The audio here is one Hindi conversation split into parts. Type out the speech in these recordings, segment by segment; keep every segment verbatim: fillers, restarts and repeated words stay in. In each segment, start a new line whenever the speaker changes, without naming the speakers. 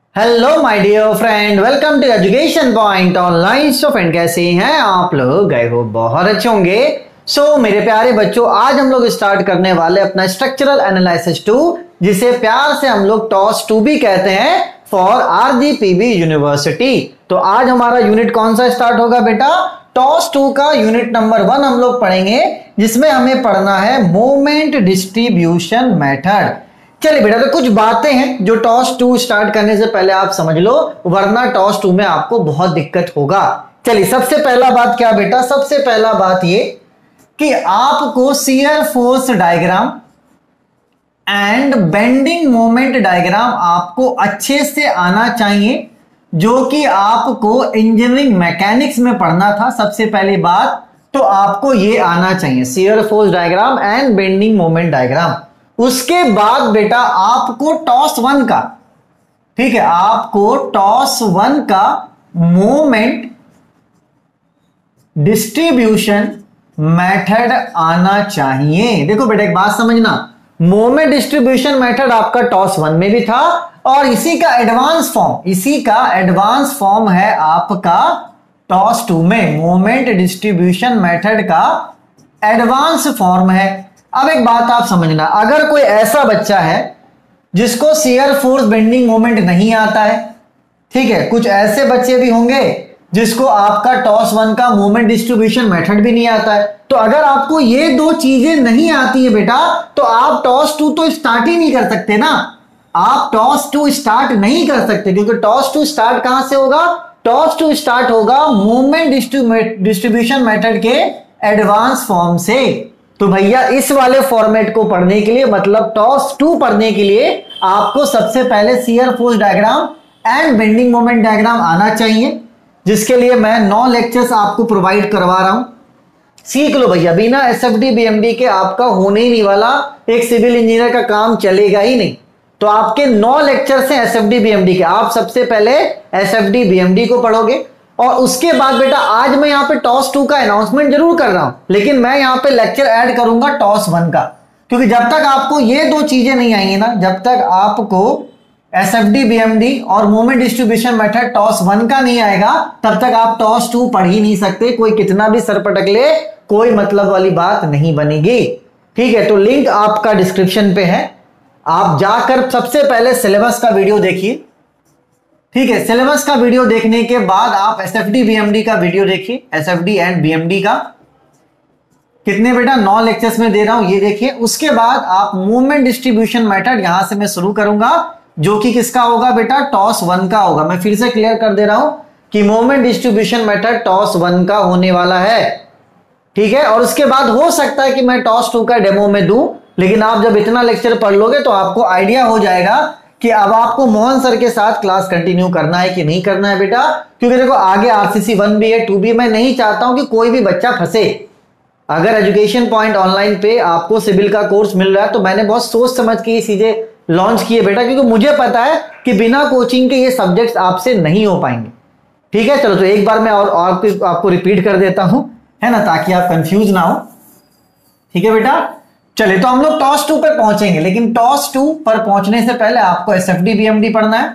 Hello my dear friend, welcome to education point online. So friend, कैसे हैं आप लोग? गए हो बहुत अच्छे होंगे। सो so, मेरे प्यारे बच्चों, आज हम लोग स्टार्ट करने वाले अपना स्ट्रक्चरल एनालिसिस टू, जिसे प्यार से हम लोग टॉस टू भी कहते हैं फॉर आरजीपीवी यूनिवर्सिटी। तो आज हमारा यूनिट कौन सा स्टार्ट होगा बेटा? टॉस टू का यूनिट नंबर वन हम लोग पढ़ेंगे, जिसमें हमें पढ़ना है मोमेंट डिस्ट्रीब्यूशन मेथड। चलिए बेटा, तो कुछ बातें हैं जो टॉस टू स्टार्ट करने से पहले आप समझ लो, वरना टॉस टू में आपको बहुत दिक्कत होगा। चलिए, सबसे पहला बात क्या बेटा? सबसे पहला बात ये कि आपको shear force diagram and bending moment diagram आपको अच्छे से आना चाहिए, जो कि आपको इंजीनियरिंग मैकेनिक्स में पढ़ना था। सबसे पहली बात तो आपको ये आना चाहिए, shear force diagram and bending moment diagram. उसके बाद बेटा आपको टॉस वन का, ठीक है, आपको टॉस वन का मोमेंट डिस्ट्रीब्यूशन मेथड आना चाहिए। देखो बेटा, एक बात समझना, मोमेंट डिस्ट्रीब्यूशन मेथड आपका टॉस वन में भी था, और इसी का एडवांस फॉर्म इसी का एडवांस फॉर्म है आपका टॉस टू में। मोमेंट डिस्ट्रीब्यूशन मेथड का एडवांस फॉर्म है। अब एक बात आप समझना, अगर कोई ऐसा बच्चा है जिसको शियर फोर्स बेंडिंग मोमेंट नहीं आता है, ठीक है, कुछ ऐसे बच्चे भी होंगे जिसको आपका टॉस वन का मोमेंट डिस्ट्रीब्यूशन मेथड भी नहीं आता है, तो अगर आपको ये दो चीजें नहीं आती है बेटा, तो आप टॉस टू तो स्टार्ट ही नहीं कर सकते ना। आप टॉस टू स्टार्ट नहीं कर सकते, क्योंकि टॉस टू स्टार्ट कहां से होगा? टॉस टू स्टार्ट होगा मोमेंट डिस्ट्रीब्यूशन मेथड के एडवांस फॉर्म से। तो भैया, इस वाले फॉर्मेट को पढ़ने के लिए, मतलब टॉस टू पढ़ने के लिए, आपको सबसे पहले shear force diagram and bending moment diagram आना चाहिए, जिसके लिए मैं नौ लेक्चर्स आपको प्रोवाइड करवा रहा हूं। सीख लो भैया, बिना एसएफडी बीएमडी के आपका होने ही नहीं वाला, एक सिविल इंजीनियर का काम चलेगा ही नहीं। तो आपके नौ लेक्चर्स हैं एसएफडी बीएमडी के। आप सबसे पहले एसएफडी बीएमडी को पढ़ोगे, और उसके बाद बेटा आज मैं यहाँ पे टॉस टू का अनाउंसमेंट जरूर कर रहा हूं, लेकिन मैं यहाँ पे लेक्चर ऐड करूंगा टॉस वन का, क्योंकि जब तक आपको ये दो चीजें नहीं आएंगी ना, जब तक आपको एसएफडी बीएमडी और moment distribution method TOS one का नहीं आएगा, तब तक आप टॉस टू पढ़ ही नहीं सकते। कोई कितना भी सर पटक ले, कोई मतलब वाली बात नहीं बनेगी, ठीक है। तो लिंक आपका डिस्क्रिप्शन पे है, आप जाकर सबसे पहले सिलेबस का वीडियो देखिए, ठीक है। सिलेबस का वीडियो देखने के बाद आप एसएफडी बीएमडी का वीडियो देखिए, एसएफडी एंड बीएमडी का कितने बेटा नौ लेक्चर्स में दे रहा हूं, ये देखिए। उसके बाद आप मूवमेंट डिस्ट्रीब्यूशन मेथड यहां से मैं शुरू करूंगा, जो कि किसका होगा बेटा? टॉस वन का होगा। मैं फिर से क्लियर कर दे रहा हूं कि movement distribution method TOS one का होने वाला है, ठीक है। और उसके बाद हो सकता है कि मैं टॉस टू का डेमो में दूं, लेकिन आप जब इतना लेक्चर पढ़ लोगे तो आपको आइडिया हो जाएगा कि अब आपको मोहन सर के साथ क्लास कंटिन्यू करना है कि नहीं करना है बेटा। क्योंकि देखो, आगे आरसीसी वन भी है, टू भी। मैं नहीं चाहता हूं कि कोई भी बच्चा फंसे। अगर एजुकेशन पॉइंट ऑनलाइन पे आपको सिविल का कोर्स मिल रहा है, तो मैंने बहुत सोच समझ के ये चीजें लॉन्च किए बेटा, क्योंकि मुझे पता है कि बिना कोचिंग के ये सब्जेक्ट्स आपसे नहीं हो पाएंगे, ठीक है। चलो, तो एक बार मैं और, और आपको, आपको रिपीट कर देता हूं, है ना, ताकि आप कंफ्यूज ना हो, ठीक है बेटा। चलिए, तो हम लोग टॉस टू पर पहुंचेंगे, लेकिन टॉस टू पर पहुंचने से पहले आपको एसएफडी बीएमडी पढ़ना है,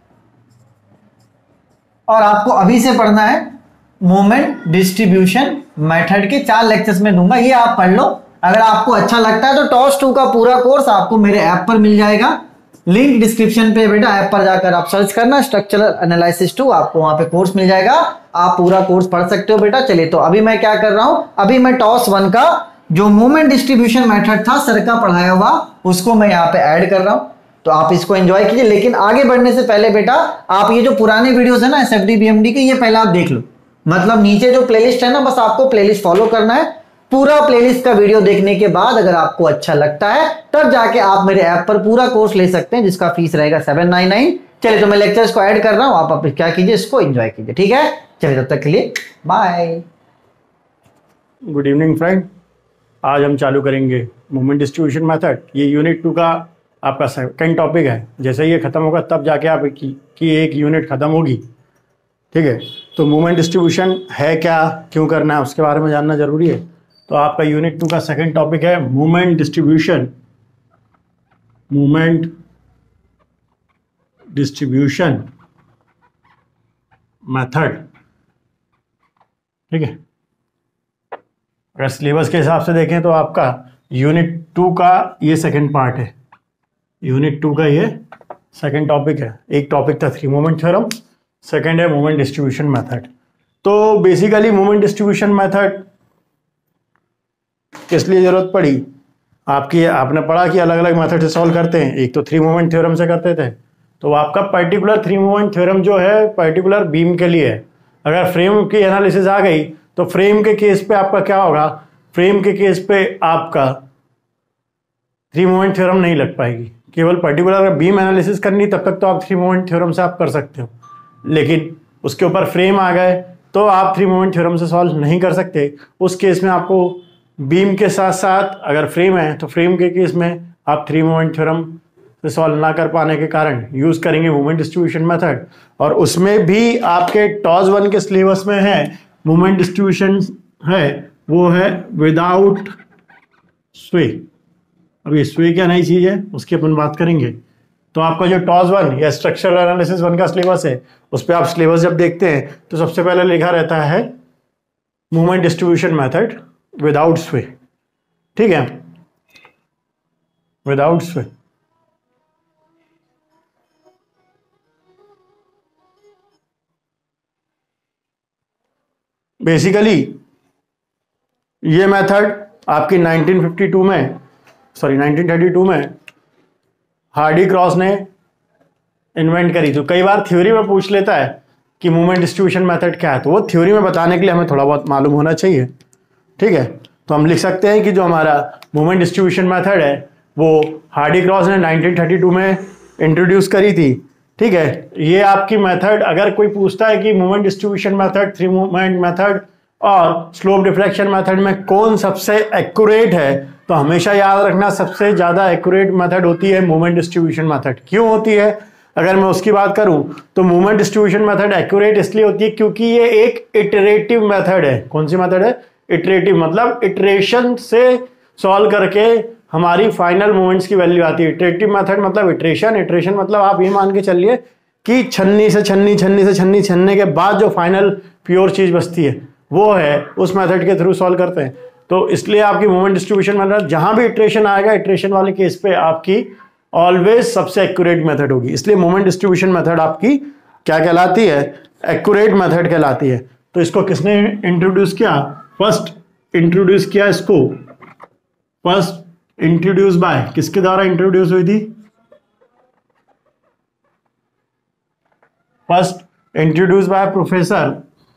और आपको अभी से पढ़ना है मोमेंट डिस्ट्रीब्यूशन मेथड के चार लेक्चर्स में दूंगा, ये आप पढ़ लो। अगर आपको अच्छा लगता है तो टॉस टू का पूरा कोर्स आपको मेरे ऐप पर मिल जाएगा, लिंक डिस्क्रिप्शन पे बेटा। ऐप पर जाकर आप सर्च करना स्ट्रक्चरल एनालिसिस टू, आपको वहां पे कोर्स मिल जाएगा, आप पूरा कोर्स पढ़ सकते हो बेटा। चलिए, तो अभी मैं क्या कर रहा हूं, अभी मैं टॉस वन का जो मोमेंट डिस्ट्रीब्यूशन मेथड था सर का पढ़ाया हुआ, उसको मैं यहाँ पे ऐड कर रहा हूं, तो आप इसको एंजॉय कीजिए। लेकिन आगे बढ़ने से पहले बेटा, आप ये जो पुराने वीडियोस है ना एसएफडी बीएमडी के, ये पहले आप देख लो। मतलब नीचे जो प्लेलिस्ट है ना, बस आपको प्लेलिस्ट फॉलो करना है। पूरा प्लेलिस्ट का वीडियो देखने के बाद अगर आपको अच्छा लगता है, तब जाके आप मेरे ऐप पर पूरा कोर्स ले सकते हैं, जिसका फीस रहेगा सेवन नाइन नाइन। चलिए, तो मैं लेक्चर्स को ऐड कर रहा हूं, आप, आप क्या कीजिए, इसको एंजॉय कीजिए, ठीक है। चलिए, तब तक के लिए बाय।
गुड इवनिंग फ्रेंड, आज हम चालू करेंगे मूवमेंट डिस्ट्रीब्यूशन मेथड। ये यूनिट टू का आपका सेकंड टॉपिक है। जैसे ये खत्म होगा तब जाके आप की, की एक यूनिट खत्म होगी, ठीक है। तो मूवमेंट डिस्ट्रीब्यूशन है क्या, क्यों करना है, उसके बारे में जानना जरूरी है। तो आपका यूनिट टू का सेकंड टॉपिक है movement distribution movement distribution method, ठीक है। अगर सिलेबस के हिसाब से देखें तो आपका यूनिट टू का ये सेकंड पार्ट है, यूनिट टू का ये सेकंड टॉपिक है। एक टॉपिक था थ्री मोमेंट थ्योरम, सेकंड है मोमेंट डिस्ट्रीब्यूशन मेथड। तो बेसिकली मोमेंट डिस्ट्रीब्यूशन मेथड किस लिए जरूरत पड़ी आपकी, आपने पढ़ा कि अलग अलग मेथड से सॉल्व करते हैं। एक तो थ्री मोमेंट थ्योरम से करते थे, तो आपका पर्टिकुलर थ्री मोमेंट थ्योरम जो है पर्टिकुलर बीम के लिए है। अगर फ्रेम की एनालिसिस आ गई तो फ्रेम के केस पे आपका क्या होगा, फ्रेम के केस पे आपका थ्री मोमेंट थ्योरम नहीं लग पाएगी। केवल पर्टिकुलर अगर बीम एनालिसिस करनी तब तक तो आप थ्री मोमेंट थ्योरम से आप कर सकते हो, लेकिन उसके ऊपर फ्रेम आ गए तो आप थ्री मोमेंट थ्योरम से सॉल्व नहीं कर सकते। उस केस में आपको बीम के साथ साथ अगर फ्रेम है तो फ्रेम के केस में आप थ्री मोमेंट थ्योरम से सॉल्व ना कर पाने के कारण यूज करेंगे मोमेंट डिस्ट्रीब्यूशन मेथड। और उसमें भी आपके टॉस वन के सिलेबस में है मोमेंट डिस्ट्रीब्यूशन है, वो है विदाउट स्वे। अब ये स्वे क्या नई चीज है उसकी अपन बात करेंगे। तो आपका जो टॉस वन या स्ट्रक्चरल एनालिसिस वन का सिलेबस है उस पर आप सिलेबस जब देखते हैं तो सबसे पहले लिखा रहता है मोमेंट डिस्ट्रीब्यूशन मेथड विदाउट स्वे, ठीक है, विदाउट स्वे। बेसिकली ये मेथड आपकी नाइनटीन फिफ्टी टू में सॉरी नाइनटीन थर्टी टू में हार्डी क्रॉस ने इन्वेंट करी। तो कई बार थ्योरी में पूछ लेता है कि मोमेंट डिस्ट्रीब्यूशन मेथड क्या है, तो वो थ्योरी में बताने के लिए हमें थोड़ा बहुत मालूम होना चाहिए, ठीक है। तो हम लिख सकते हैं कि जो हमारा मोमेंट डिस्ट्रीब्यूशन मेथड है वो हार्डी क्रॉस ने नाइनटीन थर्टी टू में इंट्रोड्यूस करी थी, ठीक है। ये आपकी मेथड अगर कोई पूछता है कि moment distribution method, three moment method और स्लोप डिफ्लेक्शन मेथड में कौन सबसे एक्यूरेट है, तो हमेशा याद रखना सबसे ज्यादा एक्यूरेट मेथड होती है मोमेंट डिस्ट्रीब्यूशन मेथड। क्यों होती है अगर मैं उसकी बात करूं तो मोमेंट डिस्ट्रीब्यूशन मेथड एक्यूरेट इसलिए होती है क्योंकि ये एक इटरेटिव मेथड है। कौन सी मेथड है? इटरेटिव, मतलब इटरेशन से सॉल्व करके हमारी फाइनल मोमेंट्स की वैल्यू आती है। इटरेटिव मेथड मतलब इटरेशन, इटरेशन मतलब आप ये मान के चलिए कि छन्नी से छन्नी छन्नी से छन्नी छन्ने के बाद जो फाइनल प्योर चीज बचती है वो है, उस मेथड के थ्रू सॉल्व करते हैं। तो इसलिए आपकी मोमेंट डिस्ट्रीब्यूशन मेथड जहां भी इटरेशन आएगा, इटरेशन वाले केस पे आपकी ऑलवेज सबसे एक्यूरेट मेथड होगी। इसलिए मोमेंट डिस्ट्रीब्यूशन मेथड आपकी क्या कहलाती है? एक्यूरेट मेथड कहलाती है। तो इसको किसने इंट्रोड्यूस किया? फर्स्ट इंट्रोड्यूस किया इसको, फर्स्ट इंट्रोड्यूस बाय, किसके द्वारा इंट्रोड्यूस हुई थी? First introduce by professor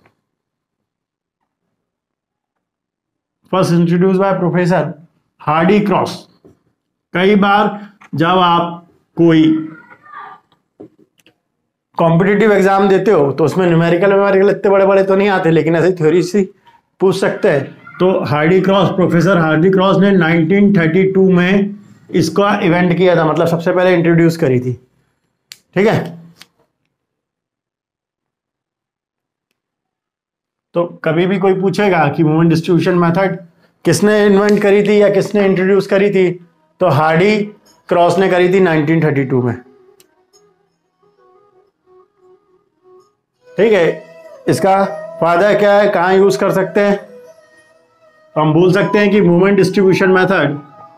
first introduce by professor Hardy Cross. कई बार जब आप कोई कॉम्पिटिटिव एग्जाम देते हो तो उसमें न्यूमेरिकल न्यूमेरिकल इतने बड़े बड़े तो नहीं आते, लेकिन ऐसे थ्योरी से पूछ सकते हैं। तो Hardy Cross, professor Hardy Cross ने नाइनटीन थर्टी टू में इसका इवेंट किया था, मतलब सबसे पहले इंट्रोड्यूस करी थी, ठीक है। तो कभी भी कोई पूछेगा कि मोमेंट डिस्ट्रीब्यूशन मेथड किसने इन्वेंट करी थी या किसने इंट्रोड्यूस करी थी, तो हार्डी क्रॉस ने करी थी नाइनटीन थर्टी टू में, ठीक है। इसका फायदा क्या है, कहां यूज कर सकते हैं? तो हम बोल सकते हैं कि moment distribution method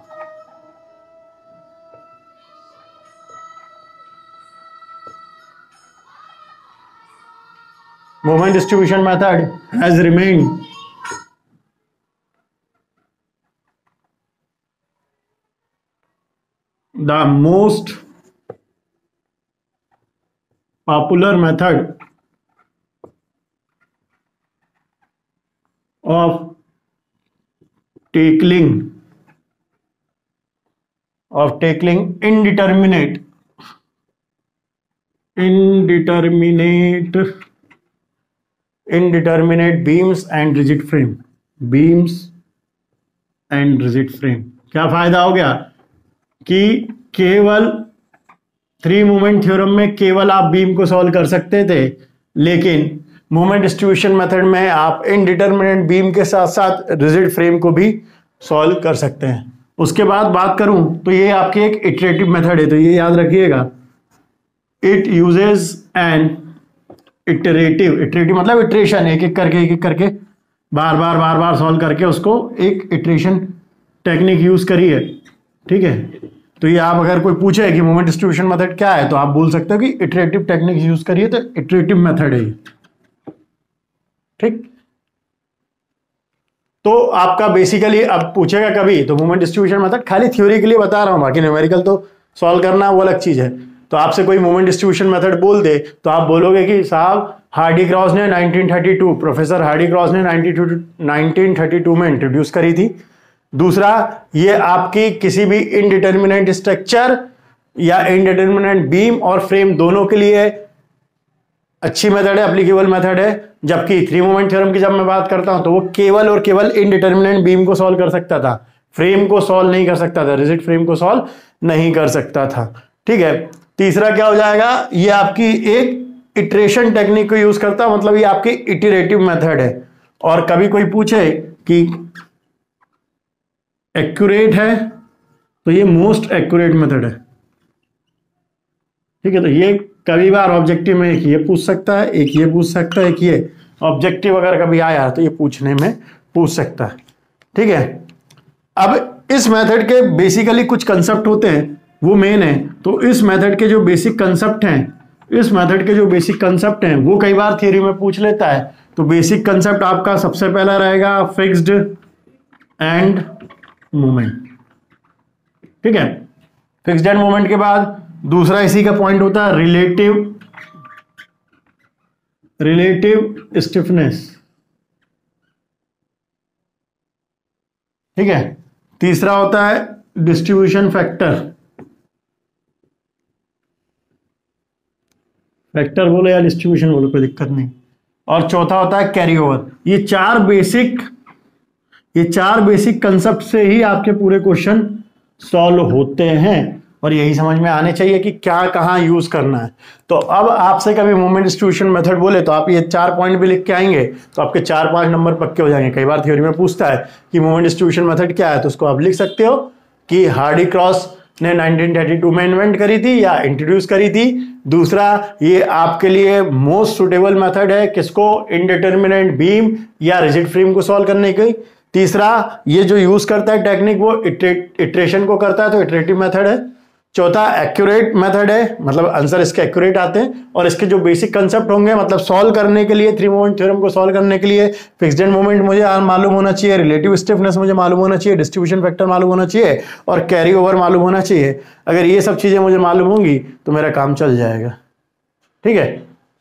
moment distribution method has remained the most popular method of tackling of tackling indeterminate indeterminate indeterminate beams and rigid frame beams and rigid frame। क्या फायदा हो गया कि केवल थ्री मोमेंट थ्योरम में केवल आप बीम को सॉल्व कर सकते थे, लेकिन मोमेंट डिस्ट्रीब्यूशन मेथड में आप इनडिटरमिनेट बीम के साथ साथ रिजिड फ्रेम को भी सॉल्व कर सकते हैं। उसके बाद बात करूं तो ये आपकी एक इटरेटिव मेथड है, तो ये याद रखिएगा, it uses an iterative, iterative मतलब इटरेशन, एक एक करके एक एक करके बार बार बार बार सॉल्व करके उसको एक इटरेशन टेक्निक यूज करी है। ठीक है, तो ये आप अगर कोई पूछे कि मोमेंट डिस्ट्रीब्यूशन मेथड क्या है तो आप बोल सकते हो कि इटरेटिव टेक्निक यूज करिए, तो इटरेटिव मेथड है ये। ठीक, तो आपका बेसिकली अब पूछेगा कभी तो मोमेंट डिस्ट्रीब्यूशन मेथड खाली थ्योरी के लिए बता रहा हूं, बाकी न्यूमेरिकल तो सॉल्व करना वो अलग चीज है। तो आपसे कोई मोमेंट डिस्ट्रीब्यूशन मेथड बोल दे तो आप बोलोगे कि साहब हार्डी क्रॉस ने nineteen thirty two, professor Hardy Cross ने नाइनटीन थर्टी टू में इंट्रोड्यूस करी थी। दूसरा, ये आपकी किसी भी इनडिटर्मिनेंट स्ट्रक्चर या इनडिटर्मिनेंट बीम और फ्रेम दोनों के लिए अच्छी मेथड है, एप्लीकेबल मेथड है। जबकि थ्री मोमेंट थ्योरम की जब मैं बात करता हूं तो वो केवल और केवल इनडिटर्मिनेंट बीम को सॉल्व कर सकता था, फ्रेम को सॉल्व नहीं कर सकता था, रिजिड फ्रेम को सॉल्व नहीं कर सकता था। ठीक है, तीसरा क्या हो जाएगा, ये आपकी एक इटरेशन टेक्निक को यूज करता, मतलब ये आपकी इटरेटिव मेथड है। और कभी कोई पूछे कि एक्यूरेट है तो ये मोस्ट एक्यूरेट मेथड है। ठीक है, तो ये कभी बार ऑब्जेक्टिव में एक ये पूछ सकता है, एक ये पूछ सकता है, एक ये ऑब्जेक्टिव अगर कभी आया तो ये पूछने में पूछ सकता है। ठीक है, अब इस मेथड के बेसिकली कुछ कंसेप्ट होते हैं वो मेन है। तो इस मेथड के जो बेसिक कंसेप्ट हैं, इस मेथड के जो बेसिक कंसेप्ट हैं वो कई बार थ्योरी में पूछ लेता है। तो बेसिक कंसेप्ट आपका सबसे पहला रहेगा फिक्स्ड एंड मोमेंट। ठीक है, फिक्स्ड एंड मोमेंट के बाद दूसरा इसी का पॉइंट होता है रिलेटिव रिलेटिव स्टिफनेस। ठीक है, तीसरा होता है डिस्ट्रीब्यूशन फैक्टर, फैक्टर बोलो या डिस्ट्रीब्यूशन बोलो कोई दिक्कत नहीं। और चौथा होता है कैरी ओवर। ये चार बेसिक ये चार बेसिक कंसेप्ट से ही आपके पूरे क्वेश्चन सॉल्व होते हैं और यही समझ में आने चाहिए कि क्या कहाँ यूज करना है। तो अब आपसे कभी मोमेंट डिस्ट्रीब्यूशन मेथड बोले तो आप ये चार पॉइंट भी लिख के आएंगे तो आपके चार पांच नंबर पक्के हो जाएंगे। कई बार थ्योरी में पूछता है कि मोमेंट डिस्ट्रीब्यूशन मेथड क्या है तो उसको आप लिख सकते हो कि हार्डी क्रॉस ने नाइनटीन थर्टी टू में इन्वेंट करी थी या इंट्रोड्यूस करी थी। दूसरा, ये आपके लिए मोस्ट सुटेबल मेथड है किसको, इनडिटर्मिनेंट बीम या रिजिड फ्रेम को सॉल्व करने की। तीसरा, ये जो यूज करता है टेक्निक वो इटरेशन को करता है तो इटरेटिव मेथड है। चौथा, एक्यूरेट मेथड है, मतलब आंसर इसके एक्यूरेट आते हैं और इसके जो बेसिक कंसेप्ट होंगे मतलब सॉल्व करने के लिए, थ्री मोमेंट थ्योरम को सॉल्व करने के लिए फिक्स्ड एंड मोमेंट मुझे मालूम होना चाहिए, रिलेटिव स्टिफनेस मुझे मालूम होना चाहिए, डिस्ट्रीब्यूशन फैक्टर मालूम होना चाहिए और कैरी ओवर मालूम होना चाहिए। अगर ये सब चीजें मुझे मालूम होंगी तो मेरा काम चल जाएगा। ठीक है,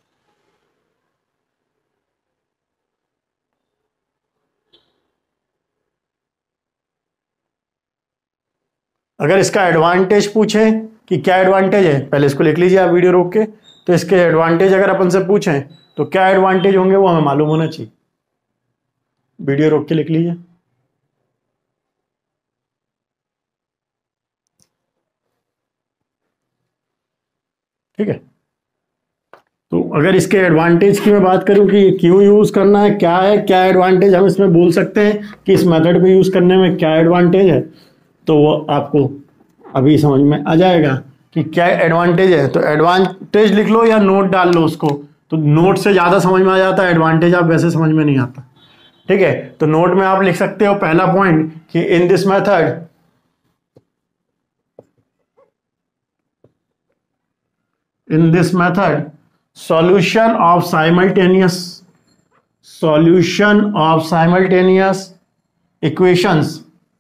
अगर इसका एडवांटेज पूछें कि क्या एडवांटेज है, पहले इसको लिख लीजिए आप वीडियो रोक के। तो इसके एडवांटेज अगर अपन से पूछें तो क्या एडवांटेज होंगे वो हमें मालूम होना चाहिए। वीडियो रोक के लिख लीजिए। ठीक है, तो अगर इसके एडवांटेज की मैं बात करूं कि क्यों यूज करना है, क्या है, क्या एडवांटेज हम इसमें बोल सकते हैं कि इस मेथड को यूज करने में क्या एडवांटेज है, तो वो आपको अभी समझ में आ जाएगा कि क्या एडवांटेज है। तो एडवांटेज लिख लो या नोट डाल लो उसको, तो नोट से ज्यादा समझ में आ जाता है, एडवांटेज आप वैसे समझ में नहीं आता। ठीक है, तो नोट में आप लिख सकते हो पहला पॉइंट कि in this method in this method solution of simultaneous solution of simultaneous equations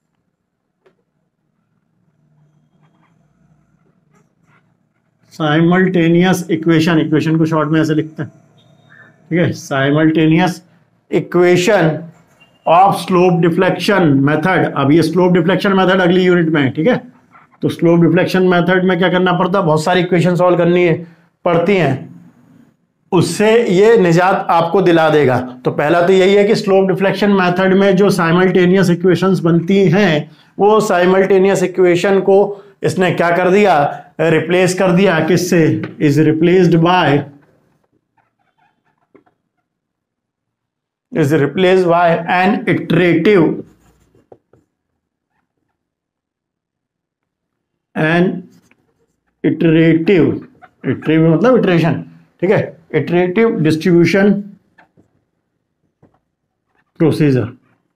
simultaneous equation equation को शॉर्ट में ऐसे लिखते हैं। ठीक है, simultaneous equation of slope deflection method। अब ये slope deflection method अगली यूनिट में है। ठीक है, तो slope deflection method में क्या करना पड़ता है, बहुत सारी इक्वेशन सॉल्व करनी है पड़ती हैं, उससे ये निजात आपको दिला देगा। तो पहला तो यही है कि स्लोप डिफ्लेक्शन मेथड में जो साइमल्टेनियस इक्वेशंस बनती हैं वो साइमल्टेनियस इक्वेशन को इसने क्या कर दिया, रिप्लेस कर दिया। किससे, is replaced by is replaced by an iterative an iterative iterative मतलब इटरेशन, ठीक है, इटरेटिव डिस्ट्रीब्यूशन प्रोसीजर।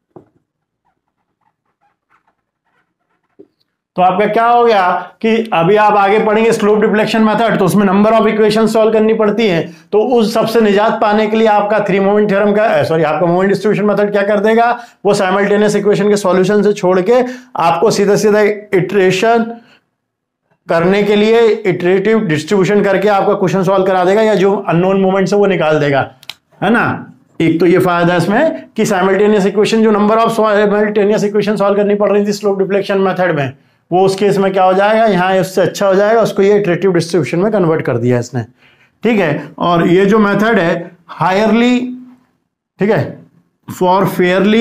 तो आपका क्या हो गया कि अभी आप आगे पढ़ेंगे स्लोप डिफ्लेक्शन मेथड, तो उसमें नंबर ऑफ इक्वेशन सॉल्व करनी पड़ती है। तो उस सबसे निजात पाने के लिए आपका थ्री मोमेंट थ्योरम का सॉरी आपका मोमेंट डिस्ट्रीब्यूशन मेथड क्या कर देगा, वो साइमल्टेनियस इक्वेशन के सॉल्यूशन से छोड़ के आपको सीधा सीधा इटरेशन करने के लिए इटरेटिव डिस्ट्रीब्यूशन करके आपका क्वेश्चन सॉल्व करा देगा, या जो अननोन मोमेंट्स है वो निकाल देगा, है ना। एक तो ये फायदा है इसमें कि साइमल्टेनियस इक्वेशन, जो number of simultaneous equation solve करनी पड़ रही थी स्लोप डिफ्लेक्शन मेथड में, वो उस केस में क्या हो जाएगा, यहाँ उससे अच्छा हो जाएगा, उसको ये इटरेटिव डिस्ट्रीब्यूशन में कन्वर्ट कर दिया इसने, ठीक है। और ये जो मेथड है हायरली, ठीक है, for fairly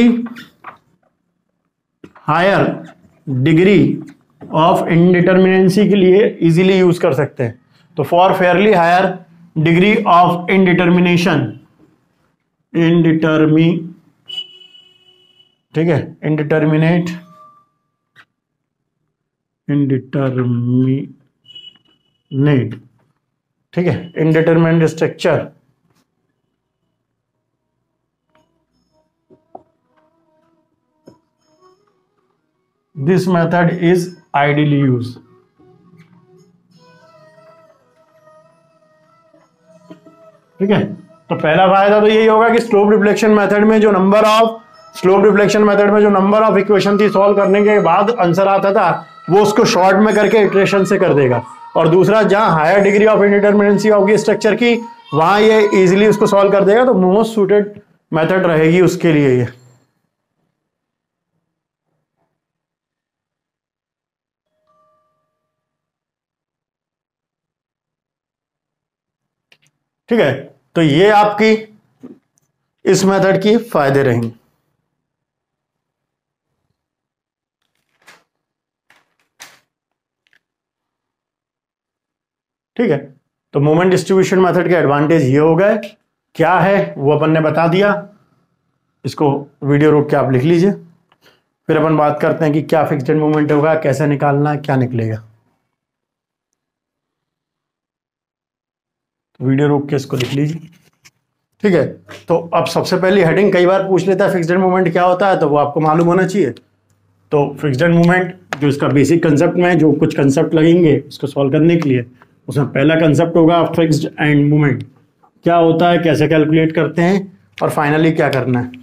higher degree of indeterminacy के लिए इजीली यूज कर सकते हैं। तो for fairly higher degree of indetermination, इनडिटर्मी ठीक है, इनडिटर्मिनेट इनडिटर्मिनेट ठीक है, indeterminate structure, this method is ideally use. ठीक है, तो पहला फायदा तो यही होगा कि स्लोप डिफ्लेक्शन मेथड में जो number of slope deflection method में जो नंबर ऑफ इक्वेशन थी सॉल्व करने के बाद आंसर आता था, वो उसको शॉर्ट में करके इटरेशन से कर देगा। और दूसरा, जहां हायर डिग्री ऑफ इनडिटर्मिनेंसी होगी स्ट्रक्चर की, वहां ये इजीली उसको सॉल्व कर देगा। तो मोस्ट सूटेड मेथड रहेगी उसके लिए ये। ठीक है, तो ये आपकी इस मेथड की फायदे रहेंगे। ठीक है, तो मोमेंट डिस्ट्रीब्यूशन मेथड के एडवांटेज ये हो गए, क्या है वो अपन ने बता दिया। इसको वीडियो रोक के आप लिख लीजिए, फिर अपन बात करते हैं कि क्या फिक्स्ड मोमेंट होगा, कैसे निकालना है, क्या निकलेगा। वीडियो रोक के इसको लिख लीजिए। ठीक है, तो अब सबसे पहली हेडिंग कई बार पूछ लेता है फिक्स्ड मोमेंट क्या होता है, तो वो आपको मालूम होना चाहिए। तो फिक्स्ड मोमेंट जो इसका बेसिक कंसेप्ट में जो कुछ कंसेप्ट लगेंगे उसको सॉल्व करने के लिए, उसमें पहला कंसेप्ट होगा फिक्स्ड एंड मोमेंट क्या होता है, कैसे कैलकुलेट करते हैं, और फाइनली क्या करना है।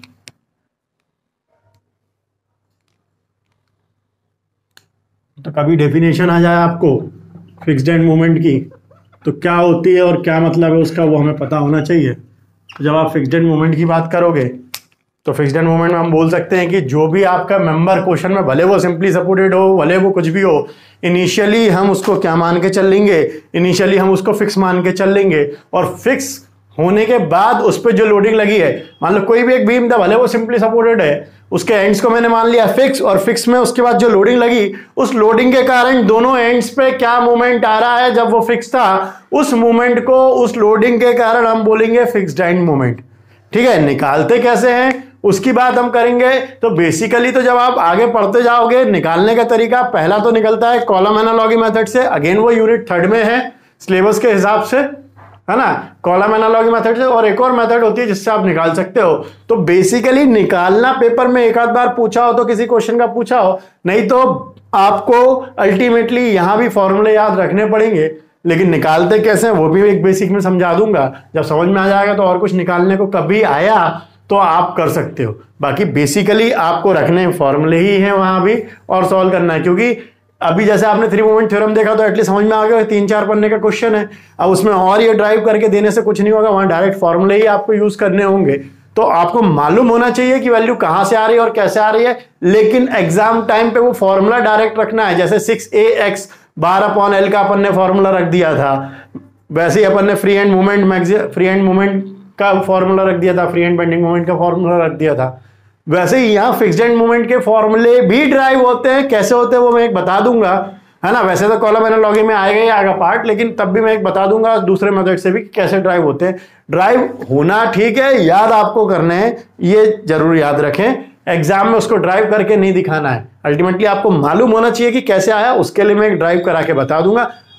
तो कभी डेफिनेशन आ जाए आपको फिक्स्ड एंड मोमेंट की, तो क्या होती है और क्या मतलब है उसका, वो हमें पता होना चाहिए। तो जब आप फिक्स्ड एंड मोमेंट की बात करोगे, तो फिक्स्ड एंड मोमेंट में हम बोल सकते हैं कि जो भी आपका मेंबर क्वेश्चन में, भले वो सिंपली सपोर्टेड हो, भले वो कुछ भी हो, इनिशियली हम उसको क्या मान के चल लेंगे, इनिशियली हम उसको फिक्स मान के चल लेंगे। और फिक्स होने के बाद उस पर जो लोडिंग लगी है, मान लो कोई भी एक बीम था, भले वो सिंपली सपोर्टेड है, उसके एंड्स को मैंने मान लिया फिक्स, और फिक्स में उसके बाद जो लोडिंग लगी, उस लोडिंग के कारण दोनों एंड्स पे क्या मूवमेंट आ रहा है, जब वो फिक्स था उस मूवमेंट को उस लोडिंग के कारण हम बोलेंगे फिक्स्ड एंड मूवमेंट। ठीक है, निकालते कैसे हैं उसकी बात हम करेंगे। तो बेसिकली तो जब आप आगे पढ़ते जाओगे, निकालने का तरीका पहला तो निकलता है कॉलम एनालॉजी मेथड से। अगेन वो यूनिट थर्ड में है सिलेबस के हिसाब से, है ना, कॉलम एनालॉजी मेथड से। और एक और मेथड होती है जिससे आप निकाल सकते हो। तो बेसिकली निकालना पेपर में एक आध बार पूछा हो तो किसी क्वेश्चन का पूछा हो, नहीं तो आपको अल्टीमेटली यहां भी फॉर्मूले याद रखने पड़ेंगे। लेकिन निकालते कैसे हैं वो भी एक बेसिक में समझा दूंगा, जब समझ में आ जाएगा तो और कुछ निकालने को कभी आया तो आप कर सकते हो। बाकी बेसिकली आपको रखने फॉर्मूले ही हैं वहां भी, और सॉल्व करना है। क्योंकि अभी जैसे आपने थ्री मोमेंट थ्योरम देखा तो एटलीस्ट समझ में आ गया, तीन चार पन्ने का क्वेश्चन है। अब उसमें और ये ड्राइव करके देने से कुछ नहीं होगा, वहां डायरेक्ट फॉर्मूले ही आपको यूज करने होंगे। तो आपको मालूम होना चाहिए कि वैल्यू कहां से आ रही है और कैसे आ रही है, लेकिन एग्जाम टाइम पे वो फॉर्मूला डायरेक्ट रखना है। जैसे six a x bar upon l का अपन ने फॉर्मूला रख दिया था, वैसे ही अपन ने free end movement free end movement का फॉर्मूला रख दिया था, फ्री एंड बेंडिंग मूवमेंट का फॉर्मूला रख दिया था। वैसे ही यहाँ फिक्स्ड एंड मूवमेंट के फॉर्मूले भी ड्राइव होते हैं। कैसे होते हैं वो मैं एक बता दूंगा, है ना। वैसे तो कॉलम एनालॉजी में आएगा ही आएगा पार्ट, लेकिन तब भी मैं एक बता दूंगा दूसरे मेथड से भी कैसे ड्राइव होते हैं। ड्राइव होना ठीक है, याद आपको करने हैं, ये जरूर याद रखें। एग्जाम में उसको ड्राइव करके नहीं दिखाना है, अल्टीमेटली आपको मालूम होना चाहिए कि कैसे आया। उसके लिए मैं एक ड्राइव करा के बता दूंगा,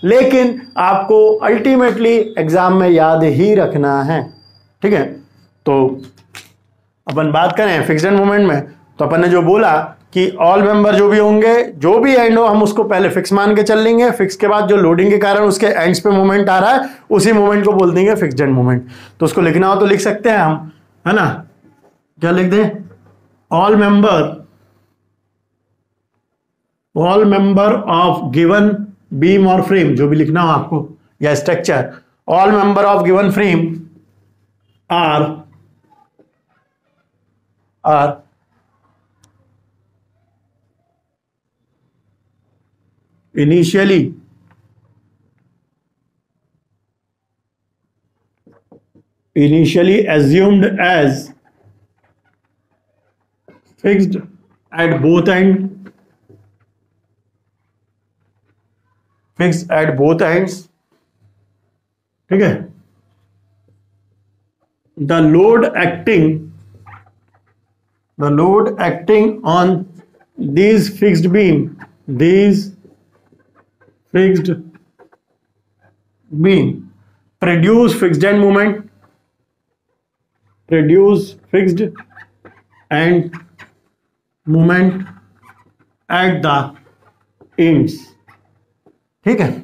लेकिन आपको अल्टीमेटली एग्जाम में याद ही रखना है, ठीक है। तो अपन बात करें फिक्स्ड एंड मोमेंट में, तो अपन ने जो बोला कि ऑल मेंबर जो भी होंगे, जो भी एंड हो, हम उसको पहले फिक्स मान के चल लेंगे। फिक्स के बाद जो लोडिंग के कारण उसके एंड्स पे मोमेंट आ रहा है, उसी मोमेंट को बोल देंगे फिक्स्ड एंड मोमेंट। तो उसको लिखना हो तो लिख सकते हैं हम, है ना। क्या लिख दें? All member all member of given beam और फ्रेम, जो भी लिखना हो आपको, या structure, all member of given frame are are initially initially assumed as fixed at both end fixed at both ends, ठीक है। the load acting the load acting on these fixed beam these fixed beam produce fixed end moment produce fixed end moment at the ends, ठीक है।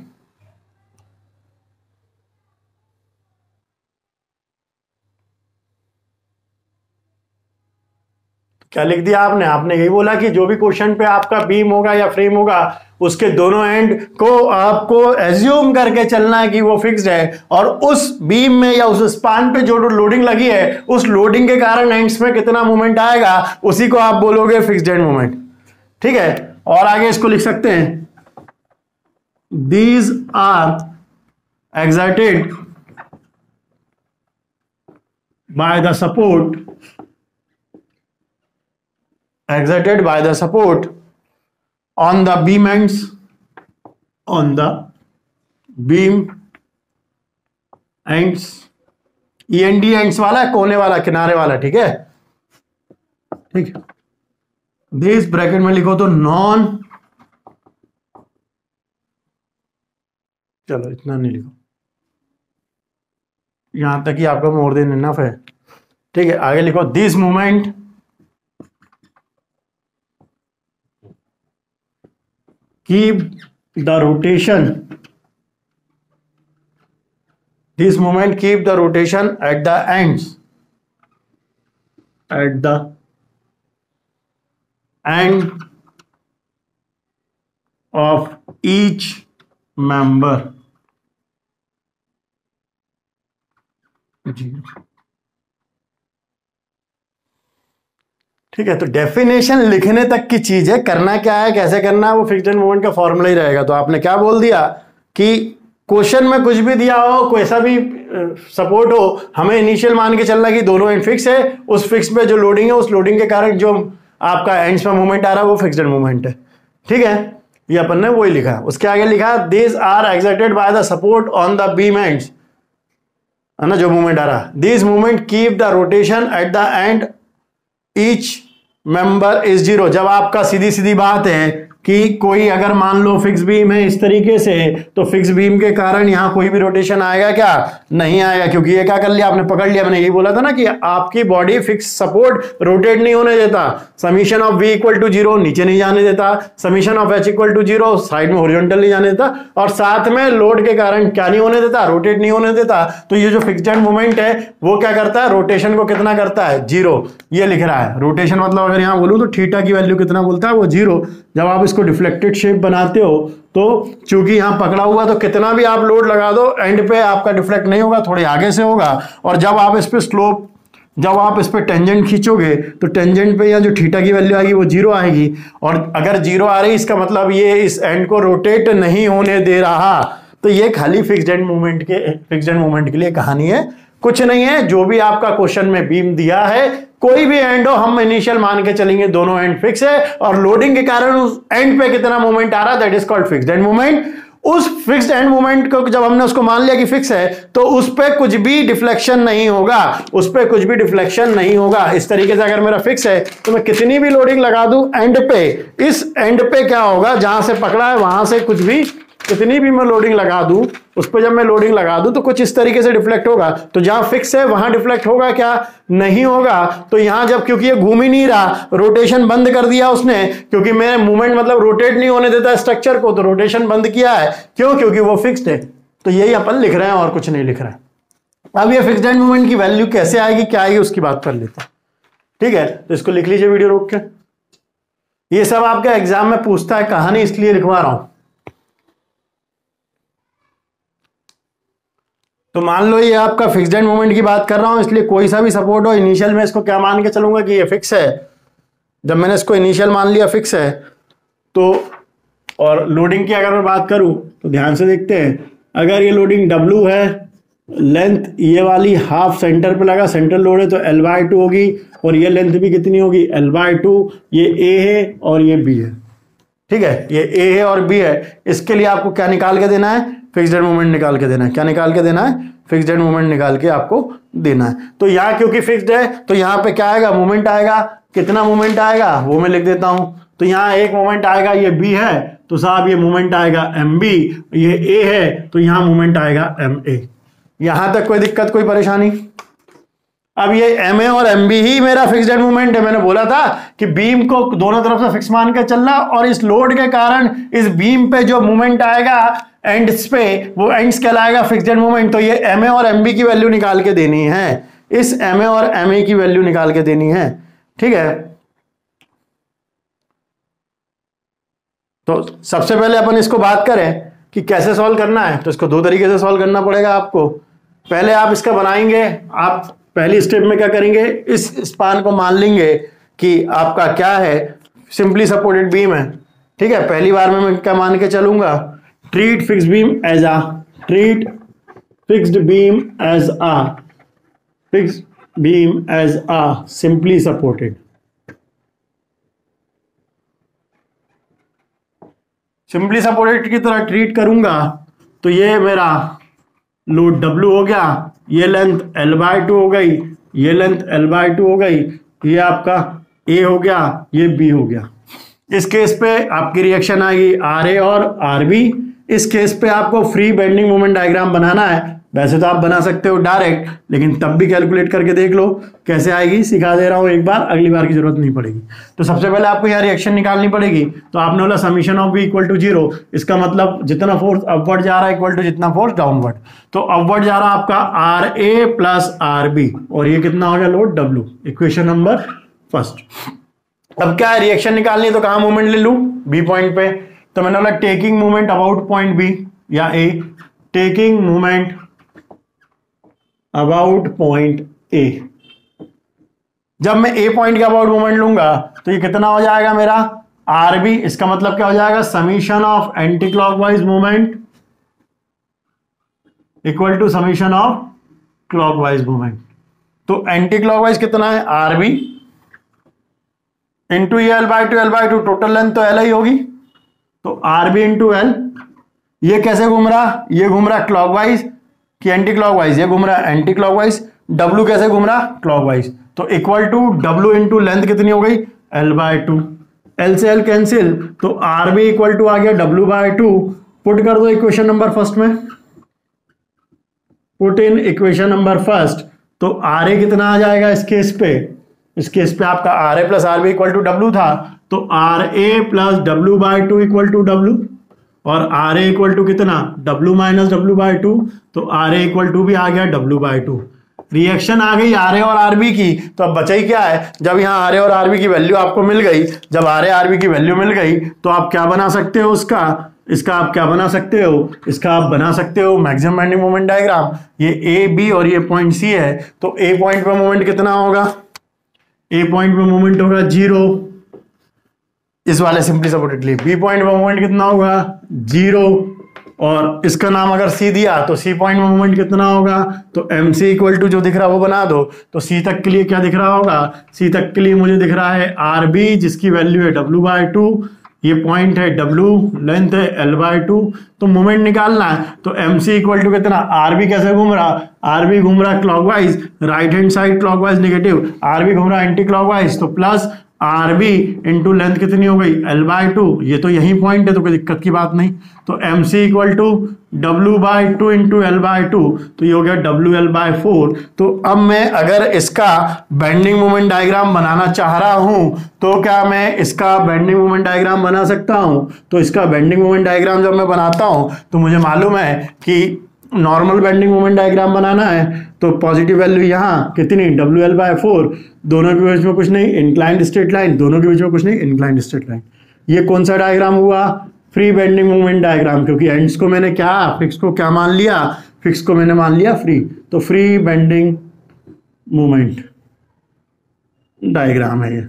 क्या लिख दिया आपने? आपने यही बोला कि जो भी क्वेश्चन पे आपका बीम होगा या फ्रेम होगा, उसके दोनों एंड को आपको एज्यूम करके चलना है कि वो फिक्स्ड है, और उस बीम में या उस स्पान पे जो लोडिंग लगी है, उस लोडिंग के कारण एंड्स में कितना मूवमेंट आएगा, उसी को आप बोलोगे फिक्स्ड एंड मूवमेंट, ठीक है। और आगे इसको लिख सकते हैं, these are excited by the support exerted by the support on the beam ends on the beam ends, E N D ends वाला, कोने वाला, किनारे वाला, ठीक है, ठीक है। दिस ब्रैकेट में लिखो तो नॉन, चलो इतना नहीं लिखो, यहां तक ही आपका मोर देन इनफ है, ठीक है। आगे लिखो this movement keep the rotation this moment keep the rotation at the ends at the end of each member, ठीक है। तो डेफिनेशन लिखने तक की चीज है, करना क्या है, कैसे करना है, वो फिक्स्ड एंड मोमेंट का फॉर्मूला ही रहेगा। तो आपने क्या बोल दिया कि क्वेश्चन में कुछ भी दिया हो, कोई ऐसा भी सपोर्ट हो, हमें इनिशियल मान के चलना कि दोनों एंड फिक्स है, उस फिक्स पे जो लोडिंग है, उस लोडिंग के कारण जो आपका एंड्स में मूवमेंट आ रहा है, वो फिक्स्ड एंड मूवमेंट है, ठीक है। ये अपन ने वही लिखा। उसके आगे लिखा these are excited by the support on the beam ends, है ना, जो मूवमेंट आ रहा है। This movement keep the rotation at the end each member is zero. जब आपका सीधी सीधी बात है कि कोई अगर मान लो फिक्स बीम है इस तरीके से, तो फिक्स बीम के कारण यहां कोई भी रोटेशन आएगा क्या? नहीं आएगा, क्योंकि ये क्या कर लिया आपने, पकड़ लिया। मैंने यही बोला था ना कि आपकी बॉडी फिक्स सपोर्ट रोटेट नहीं होने देता। Summation of V equal to zero, नीचे नहीं जाने देता। Summation of H equal to zero, side में हॉरिजॉन्टल नहीं जाने देता। और साथ में लोड के कारण क्या नहीं होने देता, रोटेट नहीं होने देता। तो ये जो फिक्स्ड एंड मूवमेंट है वो क्या करता है, रोटेशन को कितना करता है, जीरो। ये लिख रहा है रोटेशन, मतलब अगर यहां बोलूं तो थीटा की वैल्यू कितना बोलता है, वो जीरो। जब आप इसको डिफ्लेक्टेड शेप बनाते हो तो चूंकि यहां पकड़ा हुआ, तो कितना भी आप लोड लगा दो एंड पे आपका डिफ्लेक्ट नहीं होगा, थोड़े आगे से होगा। और जब आप इस पे स्लोप, जब आप इस पे टेंजेंट खींचोगे तो टेंजेंट पे या जो थीटा की वैल्यू आएगी वो जीरो आएगी। और अगर जीरो आ रही, इसका मतलब ये इस एंड को रोटेट नहीं होने दे रहा। तो ये खाली फिक्स्ड एंड मूवमेंट के फिक्स्ड एंड मूवमेंट के लिए कहानी है, कुछ नहीं है। जो भी आपका क्वेश्चन में बीम दिया है, कोई भी एंड हो, हम इनिशियल मान के चलेंगे दोनों एंड फिक्स है, और लोडिंग के कारण उस एंड पे कितना मूवमेंट आ रहा है, that is called fixed end movement. उस फिक्स्ड एंड मूवमेंट को जब हमने उसको मान लिया कि फिक्स है, तो उस पे कुछ भी डिफ्लेक्शन नहीं होगा, उस पे कुछ भी डिफ्लेक्शन नहीं होगा। इस तरीके से अगर मेरा फिक्स है तो मैं कितनी भी लोडिंग लगा दूं एंड पे, इस एंड पे क्या होगा, जहां से पकड़ा है वहां से कुछ भी कितनी भी मैं लोडिंग लगा दूं, उस पर जब मैं लोडिंग लगा दूं तो कुछ इस तरीके से डिफ्लेक्ट होगा। तो जहां फिक्स है वहां डिफ्लेक्ट होगा क्या? नहीं होगा। तो यहां जब, क्योंकि ये घूम ही नहीं रहा, रोटेशन बंद कर दिया उसने, क्योंकि मेरे मूवमेंट मतलब रोटेट नहीं होने देता स्ट्रक्चर को, तो रोटेशन बंद किया है। क्यों? क्योंकि वो फिक्स्ड है। तो यही अपन लिख रहे हैं और कुछ नहीं लिख रहे हैं। अब ये फिक्स्ड एंड मूवमेंट की वैल्यू कैसे आएगी, क्या आएगी, उसकी बात कर लेते हैं। ठीक है, तो इसको लिख लीजिए वीडियो रोक के। ये सब आपका एग्जाम में पूछता है, कहानी इसलिए लिखवा रहा हूं। तो मान लो ये आपका फिक्स्ड एंड मूवमेंट की बात कर रहा हूं, इसलिए कोई सा भी सपोर्ट हो, इनिशियल में इसको क्या मान के चलूंगा कि ये फिक्स है। जब मैंने इसको इनिशियल मान लिया फिक्स है, तो और लोडिंग की अगर मैं बात करूं तो ध्यान से देखते हैं, अगर ये लोडिंग डब्ल्यू है, लेंथ ये वाली हाफ सेंटर पे लगा, सेंट्रल लोड है, तो एल बाई टू होगी, और ये लेंथ भी कितनी होगी, एल बाई टू। ये ए है और ये बी है। ठीक है, ये ए है और बी है। इसके लिए आपको क्या निकाल के देना है? फिक्स्ड एंड मूवमेंट निकाल के देना है। क्या निकाल के देना है? फिक्स्ड एंड मूवमेंट निकाल के आपको देना है। तो यहाँ क्योंकि फिक्स्ड है तो यहाँ पे क्या आएगा? मूवमेंट आएगा। कितना मूवमेंट आएगा वो मैं लिख देता हूं। तो यहाँ एक मूवमेंट आएगा, ये बी है तो साहब ये मूवमेंट आएगा एम बी, ये ए है तो यहाँ मूवमेंट आएगा एम ए। यहां तक कोई दिक्कत, कोई परेशानी? अब ये एम ए और एम बी ही मेरा फिक्स्ड एंड मूवमेंट है। मैंने बोला था कि बीम को दोनों तरफ से फिक्स मान के चलना, और इस लोड के कारण इस बीम पे जो मूवमेंट आएगा एंड्स पे, वो एंड्स कहलाएगा फिक्स्ड एंड मूवमेंट। तो ये एम ए और एम बी की वैल्यू निकाल के देनी है, इस एम ए और एम ए की वैल्यू निकाल के देनी है। ठीक है, तो सबसे पहले अपन इसको बात करें कि कैसे सॉल्व करना है। तो इसको दो तरीके से सॉल्व करना पड़ेगा आपको। पहले आप इसका बनाएंगे, आप पहली स्टेप में क्या करेंगे, इस स्पान को मान लेंगे कि आपका क्या है, सिंपली सपोर्टेड बीम है। ठीक है, पहली बार में मैं क्या मान के चलूंगा, treat fixed beam as a treat fixed beam as a fixed beam as a simply supported. Simply supported की तरह ट्रीट करूंगा तो ये मेरा लोड W हो गया, ये लेंथ L बाय टू हो गई, ये लेंथ L बाय टू हो गई, ये आपका A हो गया, ये B हो गया। इस केस पे आपकी रिएक्शन आएगी आर ए और आर बी। इस केस पे आपको फ्री बेंडिंग मोमेंट डायग्राम बनाना है। वैसे तो आप बना सकते हो डायरेक्ट, लेकिन तब भी कैलकुलेट करके देख लो कैसे आएगी। सिखा दे रहा हूं एक बार, अगली बार की जरूरत नहीं पड़ेगी। तो सबसे पहले आपको यहाँ रिएक्शन निकालनी पड़ेगी। तो आपने बोला summation of B equal to zero, इसका मतलब जितना फोर्स अपवर्ड जा रहा है इक्वल टू जितना फोर्स डाउनवर्ड। तो अपवर्ड जा रहा है आपका R A plus R B, और ये कितना हो गया load W. Equation number first. अब क्या है, रिएक्शन निकालनी है तो कहां मूवमेंट ले लूं, बी पॉइंट पे। तो मैंने बोला taking movement about point B या A, taking movement about point A. जब मैं ए पॉइंट के अबाउट मूवमेंट लूंगा तो ये कितना हो जाएगा मेरा आर बी। इसका मतलब क्या हो जाएगा, summation of anti clockwise movement equal to summation of clockwise movement. तो एंटी क्लॉकवाइज कितना है R B into L by two, L by two total length तो एल ही होगी, तो आर बी इंटू एल। ये कैसे घूम रहा, ये घूम रहा क्लॉकवाइज कि एंटी क्लॉकवाइज, ये घूम रहा एंटी क्लॉकवाइज। डब्ल्यू कैसे घूम रहा, क्लॉकवाइज। तो equal to W into length कितनी हो गई एल बाय टू, एल से एल कैंसिल, तो आर बी इक्वल टू आ गया डब्ल्यू बाय टू। पुट कर दो इक्वेशन नंबर फर्स्ट में, put in equation number first. तो आर ए कितना आ जाएगा इस केस पे, इस केस पे आपका R A plus R B equal to W था, तो R A plus W by two equal to W, और आर ए इक्वल टू कितना W minus W by two, तो आर ए इक्वल टू भी आ गया डब्ल्यू बाय टू। रिएक्शन आ गई आर ए और आर बी की, तो अब बचा ही क्या है, जब यहाँ आर ए और आर बी की वैल्यू आपको मिल गई, जब आर ए आर बी की वैल्यू मिल गई तो आप क्या बना सकते हो उसका, इसका आप क्या बना सकते हो, इसका आप बना सकते हो मैक्सिमम बेंडिंग मोमेंट डायग्राम। ये ए बी और ये पॉइंट सी है, तो ए पॉइंट पे मोमेंट कितना होगा, ए पॉइंट पे मोमेंट होगा जीरो इस वाले सिंपली सपोर्टेड लिए। बी पॉइंट पे मोमेंट कितना होगा जीरो, और इसका नाम अगर सी दिया तो सी पॉइंट में मोमेंट कितना होगा, तो एम सी इक्वल टू जो दिख रहा है वो बना दो। तो सी तक के लिए क्या दिख रहा होगा, सी तक के लिए मुझे दिख रहा है आर बी जिसकी वैल्यू है डब्ल्यू बाय टू, ये पॉइंट है डब्ल्यू, लेंथ है एल बाय टू। तो मोमेंट निकालना है तो एम सी इक्वल टू कितना, आर बी कैसे घूम रहा, आर बी घूम रहा clockwise, right hand side clockwise negative, R B घूम रहा एंटी क्लॉकवाइज, तो plus R B into length कितनी हो गई एल बाय टू, ये तो यही पॉइंट है तो कोई दिक्कत की बात नहीं। तो M C equal to W by two into L by two, तो ये हो गया डब्ल्यू एल बाय फोर। तो अब मैं अगर इसका बेंडिंग मोमेंट डायग्राम बनाना चाह रहा हूं तो क्या मैं इसका बेंडिंग मोमेंट डायग्राम बना सकता हूं? तो इसका बेंडिंग मोमेंट डायग्राम जब मैं बनाता हूं तो मुझे मालूम है कि नॉर्मल बेंडिंग मोमेंट डायग्राम बनाना है तो पॉजिटिव वैल्यू यहाँ कितनी डब्ल्यू एल बाय फोर, दोनों के बीच में कुछ नहीं, इंक्लाइंड स्ट्रेट लाइन, दोनों के बीच में कुछ नहीं, इंक्लाइंड स्ट्रेट लाइन। ये कौन सा डायग्राम हुआ? फ्री बेंडिंग मोमेंट डायग्राम, क्योंकि एंड्स को मैंने क्या फिक्स को क्या मान लिया, फिक्स को मैंने मान लिया फ्री, तो फ्री बेंडिंग मोमेंट डायग्राम है ये।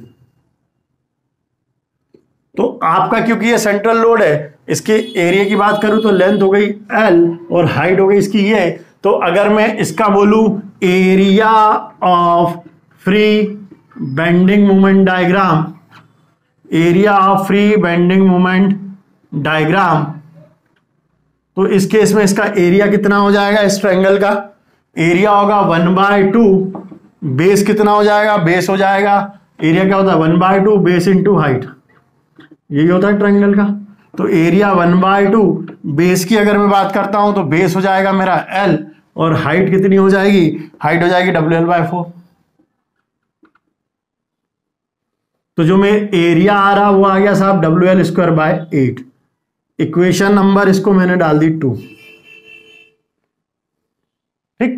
तो आपका क्योंकि ये सेंट्रल लोड है, इसके एरिया की बात करूं तो लेंथ हो गई एल और हाइट हो गई इसकी ये, तो अगर मैं इसका बोलूं area of free bending moment diagram, area of free bending moment diagram, तो इस केस में इसका एरिया कितना हो जाएगा? इस ट्रायंगल का एरिया होगा वन बाय टू, बेस कितना हो जाएगा? बेस हो जाएगा, एरिया क्या होता है? One by two base into height, यही होता है ट्रायंगल का। तो area one by two, base की अगर मैं बात करता हूं तो बेस हो जाएगा मेरा एल और हाइट कितनी हो जाएगी? हाइट हो जाएगी डब्ल्यू एल बाय फोर। तो जो मैं एरिया आ रहा वो आ गया साहब W L square by eight. Equation number इसको मैंने डाल दी टू। ठीक,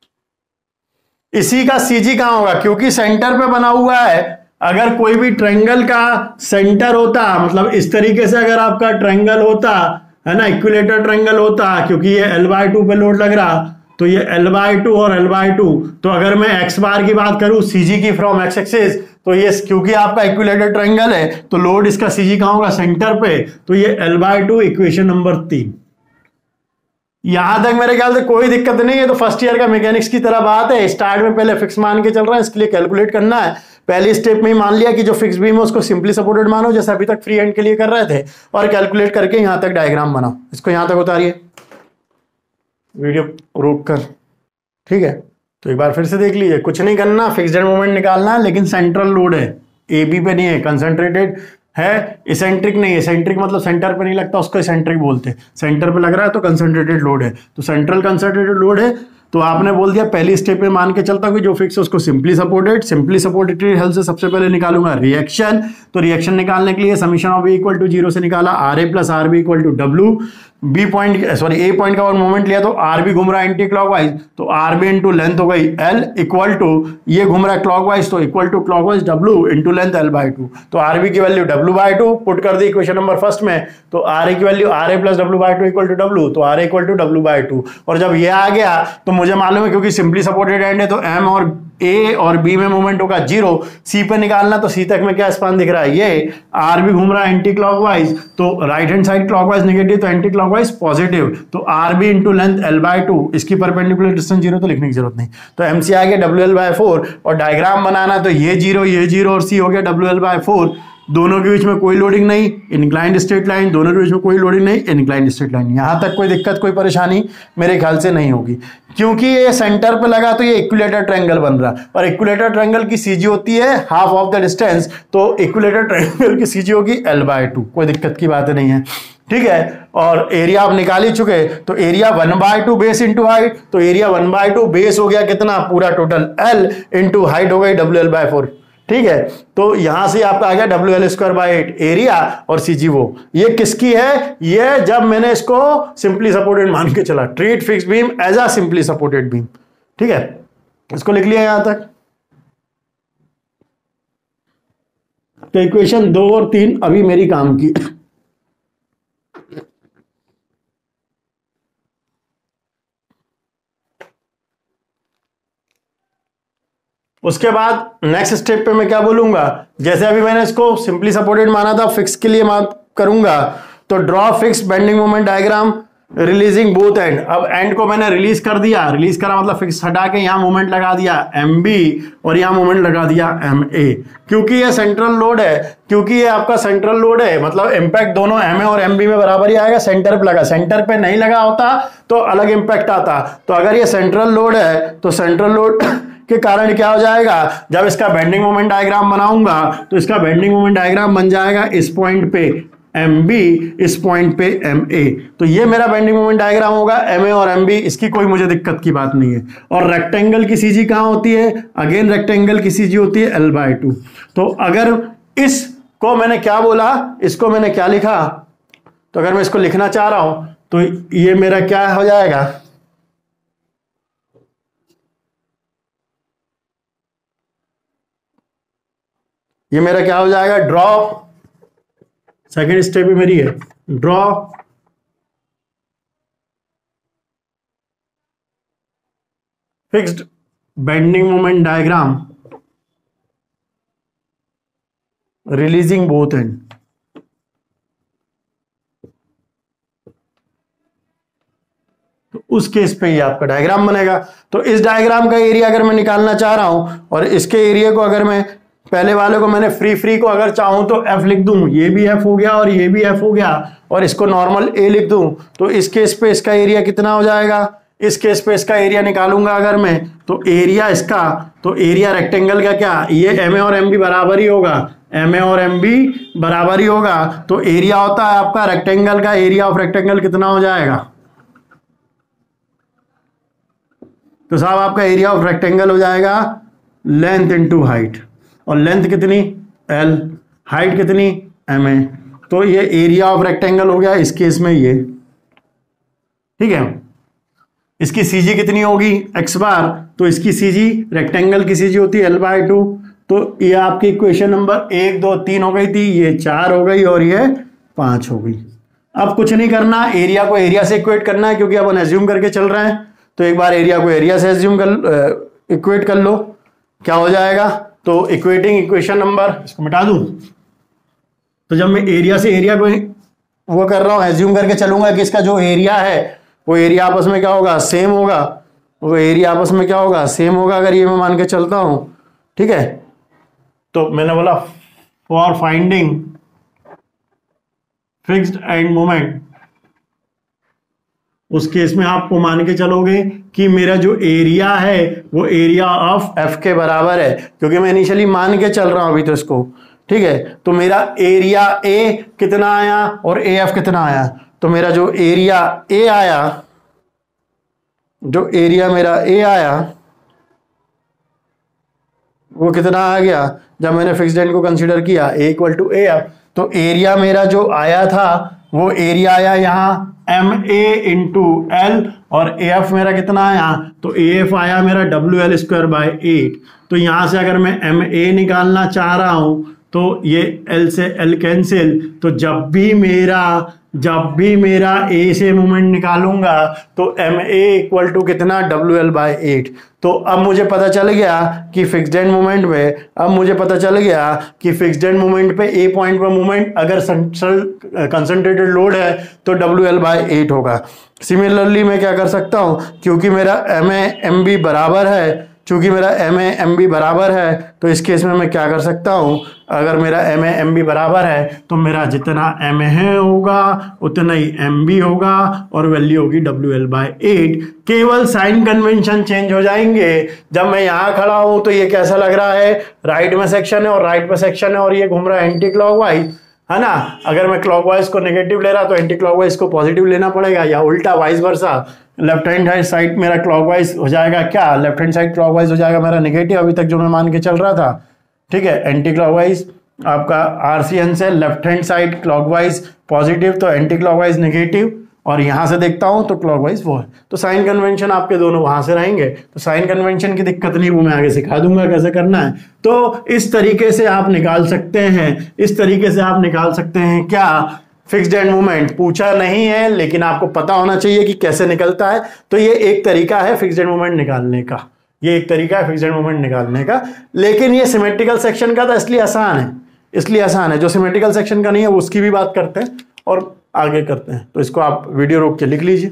इसी का सीजी कहां होगा? क्योंकि सेंटर पे बना हुआ है, अगर कोई भी ट्रायंगल का सेंटर होता, मतलब इस तरीके से अगर आपका ट्रायंगल होता है ना, इक्विलेटर ट्रायंगल होता, क्योंकि ये एल बाय टू पे लोड लग रहा, तो ये एल बाय टू और एल बाय टू, तो अगर मैं एक्स बार की बात करूं सीजी की फ्रॉम एक्स एक्सिस, तो ये क्योंकि आपका इक्विलेटर ट्रायंगल है तो लोड इसका सीजी कहां होगा? सेंटर पे, तो ये L by two equation number तीन। यहां तक मेरे ख्याल से कोई दिक्कत नहीं है। तो फर्स्ट ईयर का मैकेनिक्स की तरह बात है, स्टार्ट में पहले फिक्स मान के चल रहा है, इसके लिए कैलकुलेट करना है। पहली स्टेप में ही मान लिया कि जो फिक्स बीम है उसको सिंपली सपोर्टेड मानो, जैसे अभी तक फ्री हैंड के लिए कर रहे थे, और कैलकुलेट करके यहां तक डायग्राम बनाओ। इसको यहां तक उतारिए, वीडियो रोक कर, ठीक है। तो एक बार फिर से देख लीजिए, कुछ नहीं करना, फिक्स्ड मोमेंट निकालना है, लेकिन सेंट्रल लोड है, ए बी पे नहीं है, कंसंट्रेटेड है, इसेंट्रिक नहीं है। इसेंट्रिक मतलब सेंटर पे नहीं लगता, उसको इसेंट्रिक बोलते हैं। सेंटर पे लग रहा है तो कंसंट्रेटेड लोड है, तो सेंट्रल कंसंट्रेटेड लोड है। तो आपने बोल दिया पहली स्टेप में मान के चलता हूं कि जो फिक्स है उसको सिंपली सपोर्टेड, सिंपली सपोर्टेड की हेल्प से सबसे पहले निकालूंगा रिएक्शन। तो रिएक्शन निकालने के लिए summation of B equal to zero से निकाला, R A plus R B equal to W. B point sorry A point का और मोमेंट लिया तो आर बी घूम रहा है एंटी क्लॉकवाइज, तो आर बी इंटू लेंथ हो गई एल इक्वल टू, ये घूम रहा है क्लॉकवाइज तो equal to clockwise W into length L by two. तो आर बी की value W by two put कर दी इक्वेशन नंबर फर्स्ट में, तो आर ए की value R A plus W by two equal to W, तो R A equal to W by two. और जब ये आ गया तो मुझे मालूम है क्योंकि सिंपली सपोर्टेड एंड है तो एम और ए और बी में मोमेंट होगा जीरो। सी पे निकालना तो सी तक में क्या स्पान दिख रहा है? ये आर भी घूम रहा है एंटी क्लॉकवाइज, तो right hand side clockwise negative तो एंटी क्लॉकवाइज पॉजिटिव, तो R B into length L by two, इसकी परपेंडिकुलर डिस्टेंस जीरो तो लिखने की जरूरत नहीं। तो एम सी आ गया डब्ल्यू एल बाय फोर, और डायग्राम बनाना तो ये जीरो ये जीरो और सी हो गया डब्ल्यू एल बाय फोर। दोनों के बीच में कोई लोडिंग नहीं, इनक्लाइंड स्ट्रेट लाइन, दोनों के बीच में कोई लोडिंग नहीं, इनक्लाइंड स्ट्रेट लाइन। यहां तक कोई दिक्कत कोई परेशानी मेरे ख्याल से नहीं होगी, क्योंकि ये सेंटर पे लगा तो ये इक्विलेटर ट्रायंगल बन रहा, और इक्विलेटर ट्रायंगल की सीजी होती है हाफ ऑफ द डिस्टेंस, तो इक्विलेटर ट्रायंगल की सीजी होगी एल बाय टू, कोई दिक्कत की बात नहीं है, ठीक है। और एरिया आप निकाल ही चुके, तो area one by two base into height, तो area one by two base हो गया कितना? पूरा टोटल एल इंटू हाइट हो गई डब्ल्यू एल बाय फोर, ठीक है। तो यहां से आपका आ गया W L square by eight area और सीजी वो। ये किसकी है? ये जब मैंने इसको सिंपली सपोर्टेड मान के चला, treat fix beam as a simply supported beam, ठीक है। इसको लिख लिया यहां तक। तो इक्वेशन दो और तीन अभी मेरी काम की। उसके बाद नेक्स्ट स्टेप पे मैं क्या बोलूंगा, जैसे अभी मैंने इसको सिंपली सपोर्टेड माना था, फिक्स के लिए मान करूंगा, तो draw fix bending moment diagram releasing both end. अब एंड को मैंने रिलीज कर दिया, रिलीज करा मतलब फिक्स हटा के यहां मोमेंट लगा दिया एम बी और यहां मोमेंट लगा दिया एम ए, क्योंकि ये सेंट्रल लोड है, क्योंकि ये आपका सेंट्रल लोड है, मतलब इंपैक्ट दोनों एम ए और एम बी में बराबर ही आएगा। सेंटर पे लगा, सेंटर पे नहीं लगा होता तो अलग इंपैक्ट आता। तो अगर ये सेंट्रल लोड है तो सेंट्रल लोड के कारण क्या हो जाएगा, जब इसका बेंडिंग मोमेंट डायग्राम बनाऊंगा तो इसका बेंडिंग मोमेंट डायग्राम बन जाएगा इस पॉइंट पे एम बी, इस पॉइंट पे एम ए। तो ये मेरा बेंडिंग मोमेंट डायग्राम होगा एम ए और एम बी, इसकी कोई मुझे दिक्कत की बात नहीं है। और रेक्टेंगल की सीजी कहां होती है, अगेन रेक्टेंगल की सीजी होती है एल बाय टू। तो अगर इसको मैंने क्या बोला, इसको मैंने क्या लिखा, तो अगर मैं इसको लिखना चाह रहा हूं तो ये मेरा क्या हो जाएगा, ये मेरा क्या हो जाएगा, ड्रॉ, सेकेंड स्टेप भी मेरी है, draw fixed bending moment diagram releasing both end. तो उस केस पे ये आपका डायग्राम बनेगा। तो इस डायग्राम का एरिया अगर मैं निकालना चाह रहा हूं और इसके एरिया को अगर मैं, पहले वाले को मैंने फ्री फ्री को अगर चाहूं तो एफ लिख दूं, ये भी एफ हो गया और ये भी एफ हो गया, और इसको नॉर्मल ए लिख दूं, तो इस केस पे इसका एरिया कितना हो जाएगा, इस केस पे इसका एरिया निकालूंगा अगर मैं, तो एरिया इसका, तो एरिया रेक्टेंगल का क्या, ये एम ए और एम बी बराबर ही होगा, एम ए और एम बी बराबर ही होगा। तो एरिया होता है आपका रेक्टेंगल का, एरिया ऑफ रेक्टेंगल कितना हो जाएगा, तो साहब आपका एरिया ऑफ रेक्टेंगल हो जाएगा लेंथ इनटू हाइट, और लेंथ कितनी एल, हाइट कितनी एम ए। तो ये एरिया ऑफ रेक्टेंगल हो गया इस केस में ये, ठीक है। इसकी सीजी कितनी होगी एक्स बार, तो इसकी सीजी, रेक्टेंगल की सीजी होती है एल बाय टू। तो ये आपकी इक्वेशन नंबर एक दो तीन हो गई थी, ये चार हो गई और ये पांच हो गई। अब कुछ नहीं करना, एरिया को एरिया से इक्वेट करना है क्योंकि अपन एज्यूम करके चल रहे हैं। तो एक बार एरिया को एरिया से एज्यूम कर इक्वेट कर लो, क्या हो जाएगा, तो इक्वेटिंग इक्वेशन नंबर, इसको मिटा दूं, तो जब मैं एरिया से एरिया को वो कर रहा हूं, एज्यूम करके चलूंगा कि इसका जो एरिया है वो एरिया आपस में क्या होगा, सेम होगा, वो एरिया आपस में क्या होगा, सेम होगा, अगर ये मैं मान के चलता हूं, ठीक है। तो मैंने बोला for finding fixed end moment, उस केस में आपको मान के चलोगे कि मेरा जो एरिया है वो एरिया ऑफ एफ के बराबर है, क्योंकि मैं इनिशियली मान के चल रहा हूं अभी तो इसको, ठीक है। तो मेरा एरिया ए कितना आया और ए एफ कितना आया, तो मेरा जो एरिया ए आया, जो एरिया मेरा ए आया वो कितना आ गया, जब मैंने फिक्स्ड एंड को कंसीडर किया A equal to A F, तो एरिया मेरा जो आया था वो एरिया आया यहाँ एम ए इंटू एल, और ए एफ मेरा कितना आया, तो ए एफ आया मेरा W L square by eight. तो यहां से अगर मैं एम ए निकालना चाह रहा हूं तो ये एल से एल कैंसिल, तो जब भी मेरा जब भी मेरा ए से मोमेंट निकालूंगा तो एम ए इक्वल टू कितना, डब्ल्यू एल बाय एट। तो अब मुझे पता चल गया कि फिक्स्ड एंड मोमेंट में, अब मुझे पता चल गया कि फिक्स्ड एंड मोमेंट पे ए पॉइंट पर मोमेंट अगर कंसंट्रेटेड लोड है तो डब्ल्यू एल बाय एट होगा। सिमिलरली मैं क्या कर सकता हूं, क्योंकि मेरा एम ए एम बी बराबर है, चूंकि मेरा एम ए एम बी बराबर है, तो इस केस में मैं क्या कर सकता हूं, अगर मेरा एम ए एम बी बराबर है तो मेरा जितना एम ए होगा उतना ही एम बी होगा, और वैल्यू होगी डब्ल्यू एल बाय एट। केवल साइन कन्वेंशन चेंज हो जाएंगे। जब मैं यहाँ खड़ा हूं तो ये कैसा लग रहा है, राइट में सेक्शन है और राइट पे सेक्शन है और ये घूम रहा है एंटी क्लॉकवाइज, है ना। अगर मैं क्लॉकवाइज को नेगेटिव ले रहा तो एंटी क्लॉकवाइज को पॉजिटिव लेना पड़ेगा, या उल्टा vice versa, left hand side मेरा क्लॉकवाइज हो जाएगा क्या, लेफ्ट हैंड साइड क्लॉकवाइज हो जाएगा मेरा नेगेटिव, अभी तक जो मैं मान के चल रहा था, ठीक है। एंटी क्लॉकवाइज आपका आरसीएन से left hand side clockwise positive, तो एंटी क्लॉकवाइज नेगेटिव, और यहां से देखता हूं तो क्लॉकवाइज वो है। तो साइन कन्वेंशन आपके दोनों वहां से रहेंगे, तो साइन कन्वेंशन की दिक्कत नहीं, वो मैं आगे सिखा दूंगा कैसे करना है। तो इस तरीके से आप निकाल सकते हैं, इस तरीके से आप निकाल सकते हैं क्या, फिक्स्ड एंड मोमेंट। पूछा नहीं है लेकिन आपको पता होना चाहिए कि कैसे निकलता है। तो ये एक तरीका है फिक्स्ड एंड मोमेंट निकालने का, ये एक तरीका है फिक्स्ड एंड मोमेंट निकालने का। लेकिन ये सिमेट्रिकल सेक्शन का था इसलिए आसान है, इसलिए आसान है। जो सिमेट्रिकल सेक्शन का नहीं है उसकी भी बात करते हैं और आगे करते हैं। तो इसको आप वीडियो रोक के लिख लीजिए,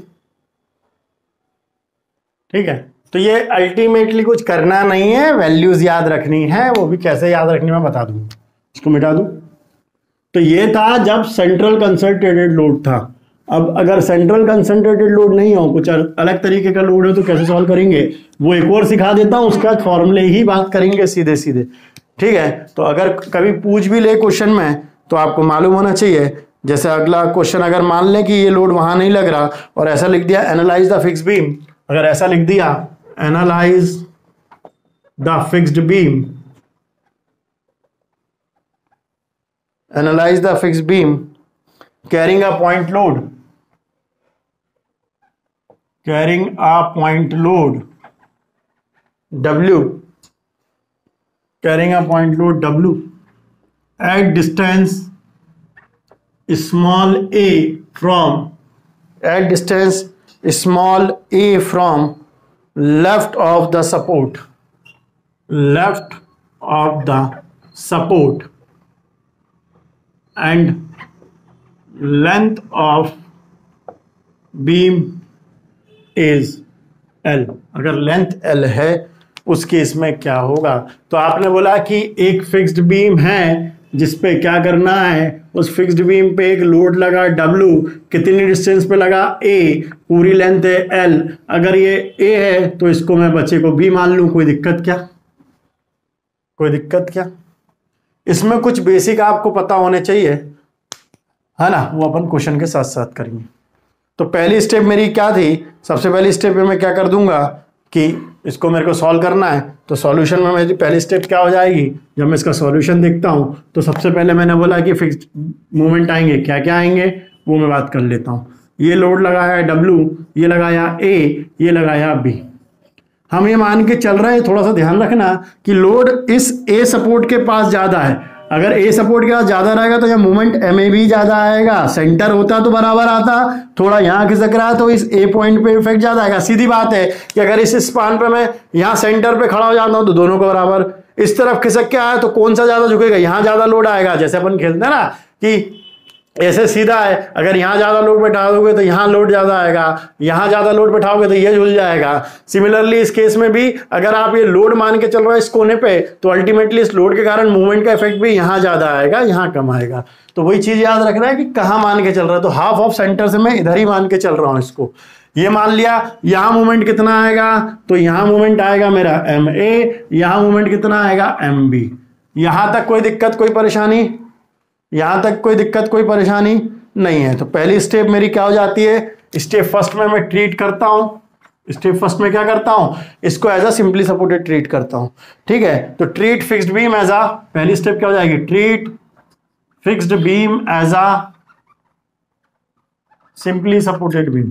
ठीक है। तो ये अल्टीमेटली कुछ करना नहीं है, वैल्यूज याद रखनी है, वो भी कैसे याद रखनी मैं बता दूंगा। इसको मिटा दूं। तो ये था जब सेंट्रल कंसंट्रेटेड लोड था, अब अगर सेंट्रल कंसंट्रेटेड लोड नहीं हो, कुछ अलग तरीके का लोड हो, तो कैसे सॉल्व करेंगे वो एक और सिखा देता हूं, उसका फॉर्मूले ही बात करेंगे सीधे सीधे, ठीक है। तो अगर कभी पूछ भी ले क्वेश्चन में तो आपको मालूम होना चाहिए। जैसे अगला क्वेश्चन अगर मान लें कि ये लोड वहां नहीं लग रहा और ऐसा लिख दिया एनालाइज द फिक्स्ड बीम, अगर ऐसा लिख दिया analyse the fixed beam, analyse the fixed beam carrying a point load, carrying a point load W, carrying a point load W at distance small a from, at distance small a from left of the support, left of the support and length of beam is L। अगर लेंथ L है उस केस में क्या होगा, तो आपने बोला कि एक फिक्स्ड बीम है जिसपे क्या करना है, उस फिक्स्ड बीम पे एक लोड लगा W, कितनी डिस्टेंस पे लगा A, पूरी लेंथ है L। अगर ये A है तो इसको मैं बच्चे को B मान लूं, कोई दिक्कत क्या, कोई दिक्कत क्या। इसमें कुछ बेसिक आपको पता होने चाहिए, है ना, वो अपन क्वेश्चन के साथ साथ करेंगे। तो पहली स्टेप मेरी क्या थी, सबसे पहली स्टेप में मैं क्या कर दूंगा कि इसको मेरे को सॉल्व करना है, तो सॉल्यूशन में मेरी पहली स्टेप क्या हो जाएगी, जब मैं इसका सॉल्यूशन देखता हूं तो सबसे पहले मैंने बोला कि फिक्स्ड मूवमेंट आएंगे, क्या क्या आएंगे वो मैं बात कर लेता हूं। ये लोड लगाया W, ये लगाया A, ये लगाया B। हम ये मान के चल रहे हैं, थोड़ा सा ध्यान रखना कि लोड इस A सपोर्ट के पास ज्यादा है। अगर ए सपोर्ट के पास ज्यादा रहेगा तो यह मूवमेंट एम ए भी ज्यादा आएगा, सेंटर होता तो बराबर आता, थोड़ा यहां खिसक रहा है तो इस ए पॉइंट पे इफेक्ट ज्यादा आएगा। सीधी बात है कि अगर इस स्पान पे मैं यहां सेंटर पे खड़ा हो जाता हूं तो दोनों को बराबर, इस तरफ खिसक के आया तो कौन सा ज्यादा झुकेगा, यहां ज्यादा लोड आएगा। जैसे अपन खेलते हैं ना कि ऐसे सीधा है, अगर यहां ज्यादा लोड बैठा दोगे तो यहां लोड ज्यादा आएगा, यहां ज्यादा लोड बैठाओगे तो ये झूल जाएगा। सिमिलरली इस केस में भी अगर आप ये लोड मान के चल रहे हो इस कोने पे, तो अल्टीमेटली इस लोड के कारण मूवमेंट का इफेक्ट भी यहां ज्यादा आएगा, यहां कम आएगा। तो वही चीज याद रखना है कि कहां मान के चल रहा है। तो हाफ ऑफ सेंटर से मैं इधर ही मान के चल रहा हूं इसको। ये मान लिया यहां मूवमेंट कितना आएगा, तो यहां मूवमेंट आएगा मेरा एम ए, यहां मूवमेंट कितना आएगा एम बी। यहां तक कोई दिक्कत कोई परेशानी, यहां तक कोई दिक्कत कोई परेशानी नहीं है। तो पहली स्टेप मेरी क्या हो जाती है, स्टेप फर्स्ट में मैं ट्रीट करता हूं, स्टेप फर्स्ट में क्या करता हूं, इसको as a simply supported treat करता हूं, ठीक है। तो treat fixed beam as a, पहली स्टेप क्या हो जाएगी, treat fixed beam as a simply supported beam.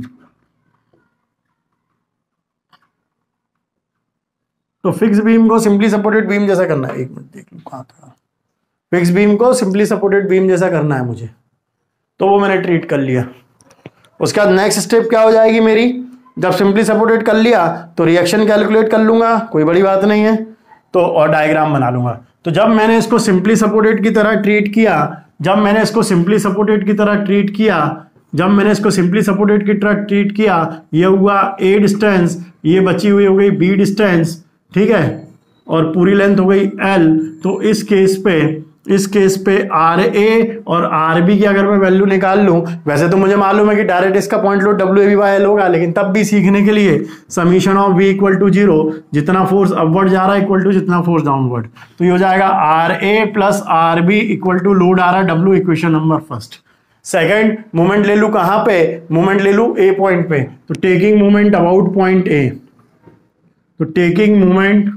तो फिक्स्ड बीम को सिंपली सपोर्टेड बीम जैसा करना है, एक मिनट देख लूं कहां था, फिक्स बीम को सिंपली सपोर्टेड बीम जैसा करना है मुझे, तो वो मैंने ट्रीट कर लिया। उसके बाद नेक्स्ट स्टेप क्या हो जाएगी मेरी, जब सिंपली सपोर्टेड कर लिया तो रिएक्शन कैलकुलेट कर लूंगा, कोई बड़ी बात नहीं है, तो और डायग्राम बना लूंगा। तो जब मैंने इसको सिंपली सपोर्टेड की तरह ट्रीट किया, जब मैंने इसको सिंपली सपोर्टेड की तरह ट्रीट किया जब मैंने इसको सिंपली सपोर्टेड की तरह ट्रीट किया, ये हुआ ए डिस्टेंस, ये बची हुई हो गई बी डिस्टेंस, ठीक है, और पूरी लेंथ हो गई एल। तो इस केस पे इस केस पे आर ए और आर बी की अगर मैं वैल्यू निकाल लूं, वैसे तो मुझे मालूम है कि डायरेक्ट इसका point load W A B by L होगा, लेकिन तब भी सीखने के लिए summation of V equal to zero, जितना फोर्स अपवर्ड जा रहा है इक्वल टू जितना फोर्स डाउनवर्ड, तो ये हो जाएगा R A plus R B equal to load आ रहा है W, equation number first. Second, movement ले लू कहां पे, मूवमेंट ले लू ए पॉइंट पे, तो taking movement about point A, तो taking movement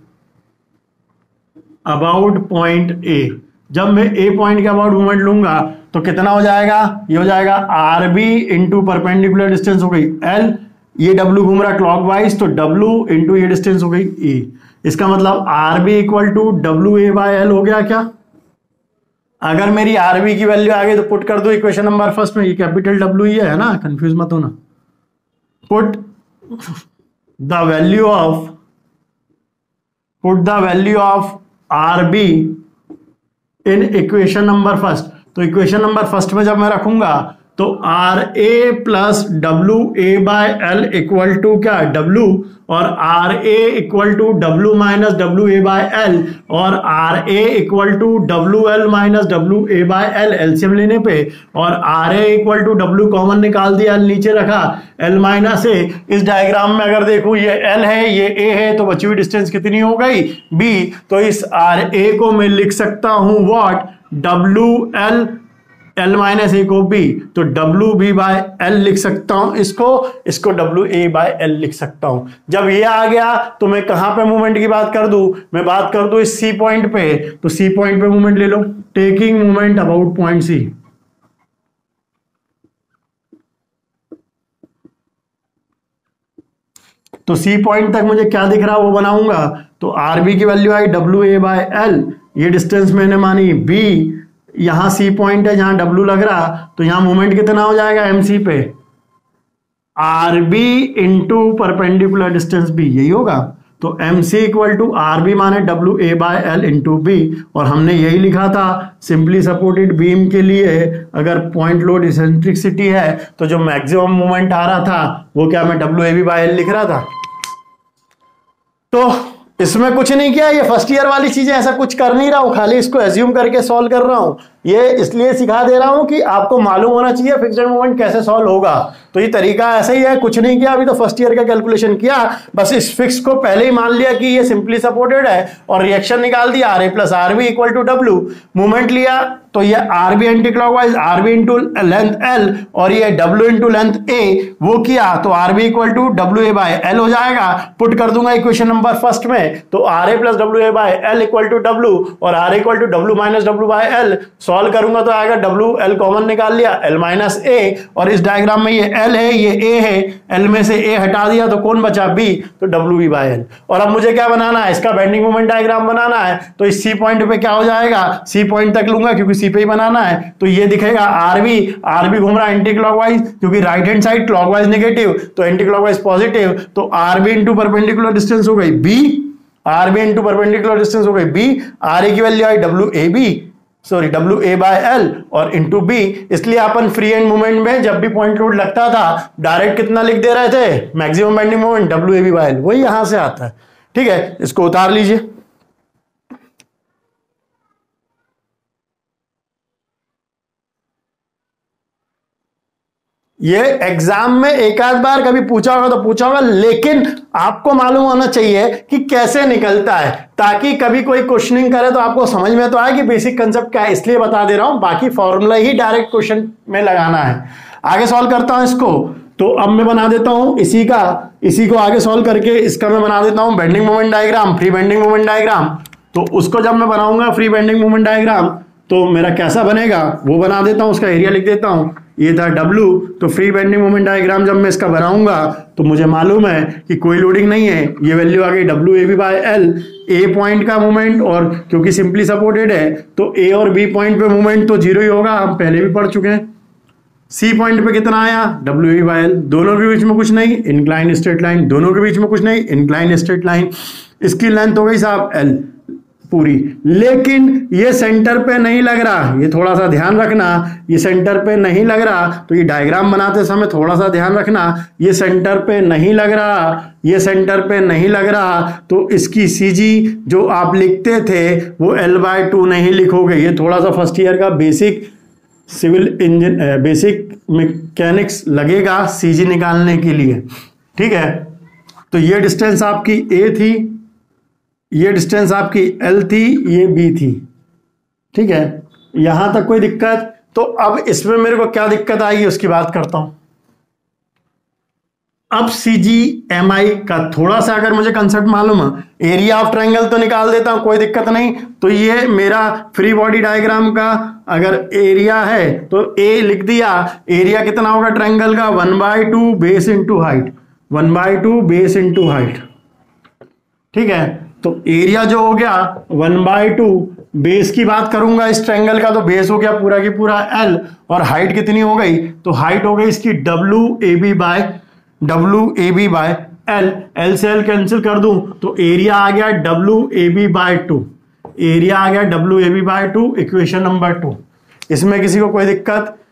about point A, जब मैं ए पॉइंट के अबाउट मूवमेंट लूंगा तो कितना हो जाएगा, ये हो जाएगा R B into perpendicular distance हो गई एल, ये डब्ल्यू घूम रहा क्लॉकवाइज तो डब्ल्यू इंटू ये डिस्टेंस हो गई ए। इसका मतलब R B equal to W A by L हो गया क्या। अगर मेरी आर बी की वैल्यू आ गई तो पुट कर दो इक्वेशन नंबर फर्स्ट में, ये कैपिटल डब्ल्यू ही है ना, कंफ्यूज मत होना। Put the value of put the value of R B in equation number first, तो इक्वेशन नंबर फर्स्ट में जब मैं रखूंगा तो R A plus W A by L equal to क्या, डब्ल्यू, और R A equal to W minus W A by L, और R A equal to W L minus W A by L LCM लेने पे, और R A equal to W common निकाल दिया, एल नीचे रखा, एल माइनस ए। इस डायग्राम में अगर देखूं ये एल है ये ए है, तो बची हुई डिस्टेंस कितनी हो गई, बी। तो इस आर ए को मैं लिख सकता हूं what, W L, L minus A को बी, तो डब्ल्यू बी बाय एल लिख सकता हूं इसको, इसको डब्ल्यू ए बाय एल लिख सकता हूं। जब ये आ गया तो मैं कहां पे मूवमेंट की बात कर दूं, मैं बात कर दूं इस सी पॉइंट पे, तो सी पॉइंट पे मूवमेंट ले लो, taking movement about point C. तो सी पॉइंट तक मुझे क्या दिख रहा है वो बनाऊंगा, तो आरबी की वैल्यू आई डब्ल्यू ए बाय एल, ये डिस्टेंस मैंने मानी बी, यहां सी पॉइंट है जहां डब्ल्यू लग रहा, तो यहां मूवमेंट कितना हो जाएगा एमसी पे, R B into perpendicular distance B, यही होगा। तो M C equal to R B माने W A by L into B, और हमने यही लिखा था सिंपली सपोर्टेड बीम के लिए अगर पॉइंट लोड इसेंट्रिसिटी है तो जो मैक्सिमम मूवमेंट आ रहा था वो क्या मैं W A B by L लिख रहा था। तो इसमें कुछ नहीं किया, ये फर्स्ट ईयर वाली चीजें ऐसा कुछ कर नहीं रहा हूं, खाली इसको एज्यूम करके सॉल्व कर रहा हूं। ये इसलिए सिखा दे रहा हूं कि आपको मालूम होना चाहिए फिक्स्ड मूवमेंट कैसे सॉल्व होगा। तो ये तरीका ऐसा ही है, कुछ नहीं किया अभी तो फर्स्ट ईयर का कैलकुलेशन किया, बस इस फिक्स को पहले ही मान लिया कि ये सिंपली सपोर्टेड है और रिएक्शन निकाल दिया R A plus R B equal to W, movement लिया तो ये R B anti clockwise, R B into length L और ये डब्ल्यू इंटू लेंथ ए, वो किया तो R B equal to W A by L हो जाएगा। पुट कर दूंगा इक्वेशन नंबर फर्स्ट में, तो R A plus W A by L equal to W और R equal to W minus W by L, solve करूंगा तो आएगा डब्ल्यू एल कॉमन निकाल लिया एल माइनस ए, और इस डायग्राम में ये एल है ये ए है, एल में से ए हटा दिया तो कौन बचा बी, तो डब्ल्यू बी बाय एल। और अब मुझे क्या बनाना है, इसका बेंडिंग मोमेंट डायग्राम बनाना है, तो इस सी पॉइंट पे क्या हो जाएगा, सी पॉइंट तक लूंगा क्योंकि सी पे ही बनाना है, तो ये दिखेगा आरबी, आरबी घूम रहा है एंटी क्लॉकवाइज क्योंकि right hand side clockwise negative तो एंटी क्लॉकवाइज पॉजिटिव, तो आरबी इंटू परपेंडिकुलर डिस्टेंस हो गई B, RB into perpendicular distance हो गई बी, आर ए की वैल्यू आई W A B sorry W A by L और इंटू बी। इसलिए अपन फ्री एंड मूवमेंट में जब भी पॉइंट लोड लगता था डायरेक्ट कितना लिख दे रहे थे, maximum bending moment W A B by L, वही यहां से आता है। ठीक है, इसको उतार लीजिए। ये एग्जाम में एक आध बार कभी पूछा होगा तो पूछा होगा, लेकिन आपको मालूम होना चाहिए कि कैसे निकलता है, ताकि कभी कोई क्वेश्चनिंग करे तो आपको समझ में तो आए कि बेसिक कंसेप्ट क्या है, इसलिए बता दे रहा हूं। बाकी फॉर्मूला ही डायरेक्ट क्वेश्चन में लगाना है। आगे सॉल्व करता हूं इसको, तो अब मैं बना देता हूं इसी का, इसी को आगे सॉल्व करके इसका मैं बना देता हूं bending moment diagram, free bending moment diagram. तो उसको जब मैं बनाऊंगा फ्री बेंडिंग मोमेंट डायग्राम तो मेरा कैसा बनेगा वो बना देता हूं, उसका एरिया लिख देता हूं, ये था W। तो फ्री बेंडिंग मोमेंट डायग्राम जब मैं इसका बनाऊंगा तो मुझे मालूम है कि कोई लोडिंग नहीं है, ये वैल्यू आ गई W A B by L, A point का मूवमेंट, और क्योंकि सिंपली सपोर्टेड है तो ए और बी पॉइंट पे मूवमेंट तो जीरो ही होगा, हम पहले भी पढ़ चुके हैं। सी पॉइंट पे कितना आया W A B by L, दोनों के बीच में कुछ नहीं, इंक्लाइन स्ट्रेट लाइन, दोनों के बीच में कुछ नहीं, इंक्लाइन स्ट्रेट लाइन, इसकी लेंथ हो गई साहब एल पूरी, लेकिन ये सेंटर पे नहीं लग रहा, ये थोड़ा सा ध्यान रखना, ये सेंटर पे नहीं लग रहा, तो ये डायग्राम बनाते समय थोड़ा सा ध्यान रखना, ये सेंटर पे नहीं लग रहा, ये सेंटर पे नहीं लग रहा, तो इसकी सीजी जो आप लिखते थे वो एल बाय टू नहीं लिखोगे। ये थोड़ा सा फर्स्ट ईयर का basic civil engine basic mechanics लगेगा सीजी निकालने के लिए। ठीक है, तो ये डिस्टेंस आपकी ए थी, ये डिस्टेंस आपकी L थी, ये B थी। ठीक है, यहां तक कोई दिक्कत? तो अब इसमें मेरे को क्या दिक्कत आएगी उसकी बात करता हूं। अब सी जी एम आई का थोड़ा सा अगर मुझे कंसेप्ट मालूम है, एरिया ऑफ ट्रायंगल तो निकाल देता हूं, कोई दिक्कत नहीं। तो ये मेरा फ्री बॉडी डायग्राम का अगर एरिया है तो ए लिख दिया, एरिया कितना होगा ट्रायंगल का, one by two base into height, one by two base into height. ठीक है, तो एरिया जो हो गया वन बाय टू, बेस की बात करूंगा इस ट्रायंगल का तो बेस हो गया पूरा की पूरा एल, और हाइट कितनी हो गई, तो हाइट हो गई इसकी W A B by W A B by L, L से एल कैंसिल कर दूं तो एरिया आ गया W A B by two, area आ गया W A B by two, equation number two. इसमें किसी को कोई दिक्कत?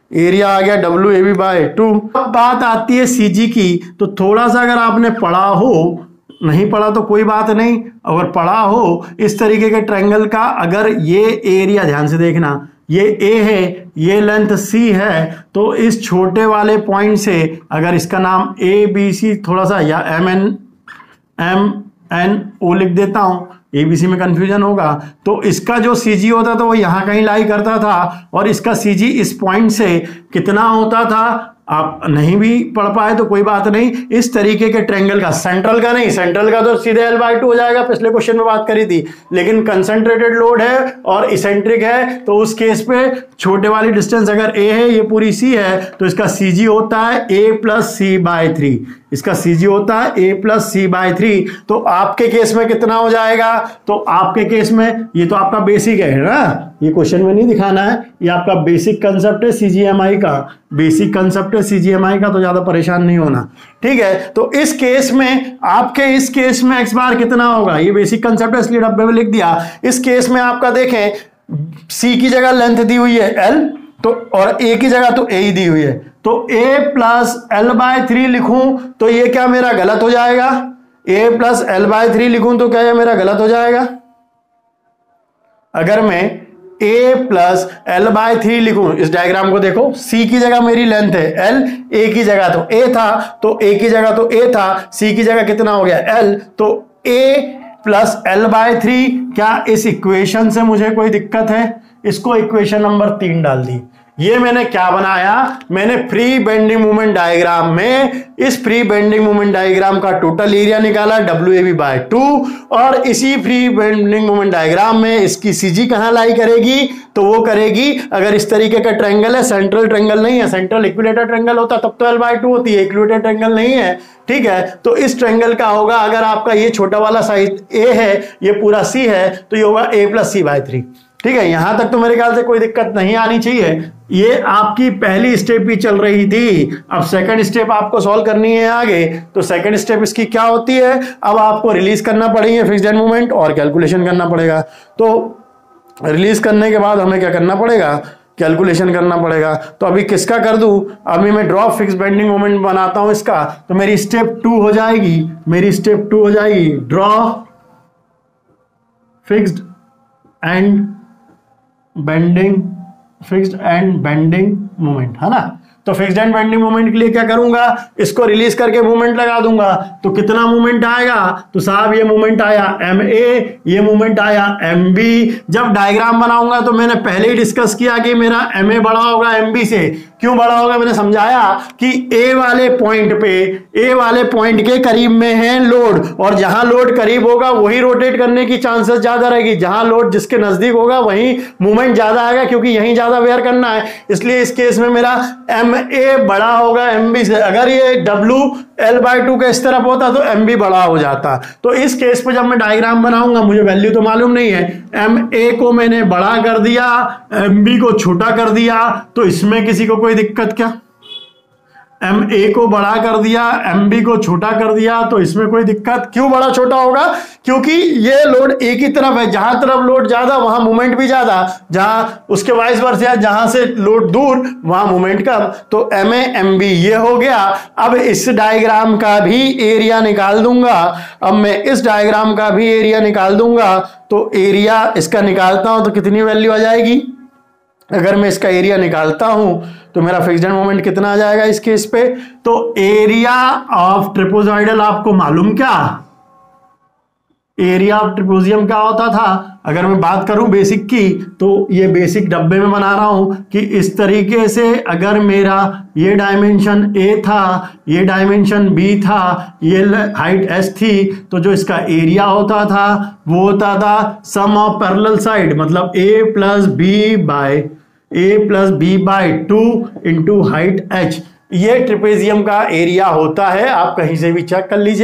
एरिया आ गया W A B by two. अब बात आती है सी जी की, तो थोड़ा सा अगर आपने पढ़ा हो, नहीं पढ़ा तो कोई बात नहीं, अगर पढ़ा हो इस तरीके के ट्रायंगल का, अगर ये एरिया ध्यान से देखना, ये ए है, ये लेंथ सी है, तो इस छोटे वाले पॉइंट से अगर इसका नाम ए बी सी थोड़ा सा, या M N M N O लिख देता हूं, एबीसी में कंफ्यूजन होगा, तो इसका जो सीजी होता था वो यहां कहीं लाई करता था, और इसका सीजी इस पॉइंट से कितना होता था, आप नहीं भी पढ़ पाए तो कोई बात नहीं, इस तरीके के ट्रायंगल का, सेंट्रल का नहीं, सेंट्रल का तो सीधे एल बाई टू हो जाएगा, पिछले क्वेश्चन में बात करी थी, लेकिन कंसंट्रेटेड लोड है और इसेंट्रिक है, तो उस केस पे छोटे वाली डिस्टेंस अगर ए है, ये पूरी सी है, तो इसका सीजी होता है A plus C by three, इसका सीजी होता है A plus C by three. तो आपके केस में कितना हो जाएगा, तो आपके केस में, ये तो आपका बेसिक है ना, ये क्वेश्चन में नहीं दिखाना है, ये आपका बेसिक कंसेप्ट है सीजीएमआई का, बेसिक कंसेप्ट है सीजीएमआई का, तो ज्यादा परेशान नहीं होना, ठीक है। तो इस केस में, आपके इस केस में एक्स बार कितना होगा, ये बेसिक कंसेप्ट है इसलिए डब्बे में लिख दिया। इस केस में आपका देखें, सी की जगह लेंथ दी हुई है एल, तो और ए की जगह तो ए ही दी हुई है, तो A plus L by three लिखूं तो ये क्या मेरा गलत हो जाएगा, A plus L by three लिखूं तो क्या ये मेरा गलत हो जाएगा। अगर मैं A plus L by three लिखूं, इस डायग्राम को देखो, सी की जगह मेरी लेंथ है एल, ए की जगह तो ए था, तो ए की जगह तो ए था, सी की जगह कितना हो गया एल, तो A plus L by three, क्या इस इक्वेशन से मुझे कोई दिक्कत है, इसको इक्वेशन नंबर तीन डाल दी। ये मैंने क्या बनाया, मैंने फ्री बेंडिंग मोमेंट डायग्राम में इस फ्री बेंडिंग मोमेंट डायग्राम का टोटल एरिया निकाला W A B by two, और इसी फ्री बेंडिंग मोमेंट डायग्राम में इसकी सीजी कहां लाई करेगी, तो वो करेगी, अगर इस तरीके का ट्रायंगल है, सेंट्रल ट्रायंगल नहीं है, सेंट्रल इक्विलेटर ट्रायंगल होता तब तो एल बाय टू होती है, इक्विलेटर ट्रायंगल नहीं है, ठीक है। तो इस ट्रायंगल का होगा, अगर आपका ये छोटा वाला साइज ए है, ये पूरा सी है, तो ये होगा A plus C by three, ठीक है। यहां तक तो मेरे ख्याल से कोई दिक्कत नहीं आनी चाहिए। ये आपकी पहली स्टेप भी चल रही थी, अब सेकंड स्टेप आपको सॉल्व करनी है आगे। तो सेकंड स्टेप इसकी क्या होती है, अब आपको रिलीज करना पड़ेगी फिक्स्ड एंड मोमेंट और कैलकुलेशन करना पड़ेगा। तो रिलीज करने के बाद हमें क्या करना पड़ेगा, कैलकुलेशन करना पड़ेगा। तो अभी किसका कर दूं, अभी मैं ड्रॉ फिक्स बेंडिंग मोमेंट बनाता हूं इसका, तो मेरी स्टेप टू हो जाएगी, मेरी स्टेप टू हो जाएगी draw fixed end bending, fixed end bending moment, है ना। तो फिक्स्ड एंड बेंडिंग मोमेंट के लिए क्या करूंगा, इसको रिलीज करके मोमेंट लगा दूंगा, तो कितना मोमेंट आएगा, तो साहब ये मोमेंट आया एम ए, ये मोमेंट आया एम बी। जब डायग्राम बनाऊंगा तो मैंने पहले ही डिस्कस किया कि मेरा एम ए बड़ा होगा एम बी से। क्यों बड़ा होगा, मैंने समझाया कि ए वाले पॉइंट पे, ए वाले पॉइंट के करीब में है लोड, और जहां लोड करीब होगा वही रोटेट करने की चांसेस ज्यादा रहेगी, जहां लोड जिसके नजदीक होगा वही मूवमेंट ज्यादा आएगा, क्योंकि यहीं ज्यादा वेयर करना है। इसलिए इस केस में मेरा एम ए बड़ा होगा एम बी से। अगर ये डब्ल्यू एल बाय टू के इस तरफ होता तो एम बी बड़ा हो जाता। तो इस केस पे जब मैं डायग्राम बनाऊंगा, मुझे वैल्यू तो मालूम नहीं है, एम ए को मैंने बड़ा कर दिया, एम बी को छोटा कर दिया, तो इसमें किसी को कोई दिक्कत क्या, एम ए को बड़ा कर दिया, एम बी को छोटा कर दिया, तो इसमें कोई दिक्कत, क्यों बड़ा छोटा होगा, क्योंकि ये लोड एक ही तरफ है, जहां तरफ लोड ज्यादा वहां मूवमेंट भी ज्यादा, जहां उसके वाइस वर्सा, जहां से लोड दूर वहां मूवमेंट कम। तो एम ए एम बी ये हो गया। अब इस डायग्राम का भी एरिया निकाल दूंगा, अब मैं इस डायग्राम का भी एरिया निकाल दूंगा। तो एरिया इसका निकालता हूं तो कितनी वैल्यू आ जाएगी, अगर मैं इसका एरिया निकालता हूं तो मेरा फिक्स्ड एंड मोमेंट कितना आ जाएगा इस केस पे, तो एरिया ऑफ ट्रेपेजॉइडल आपको मालूम क्या, एरिया ऑफ ट्रेपेजियम क्या होता था, अगर मैं बात करूं बेसिक की, तो ये बेसिक डब्बे में बना रहा हूं कि इस तरीके से अगर मेरा ये डायमेंशन ए था, ये डायमेंशन बी था, ये हाइट एस थी, तो जो इसका एरिया होता था वो होता था सम ऑफ पैरेलल साइड, मतलब A plus B by A plus B by two into height H. ये ट्रेपेजियम का एरिया होता है, आप कहीं से भी चेक कर लीजिए।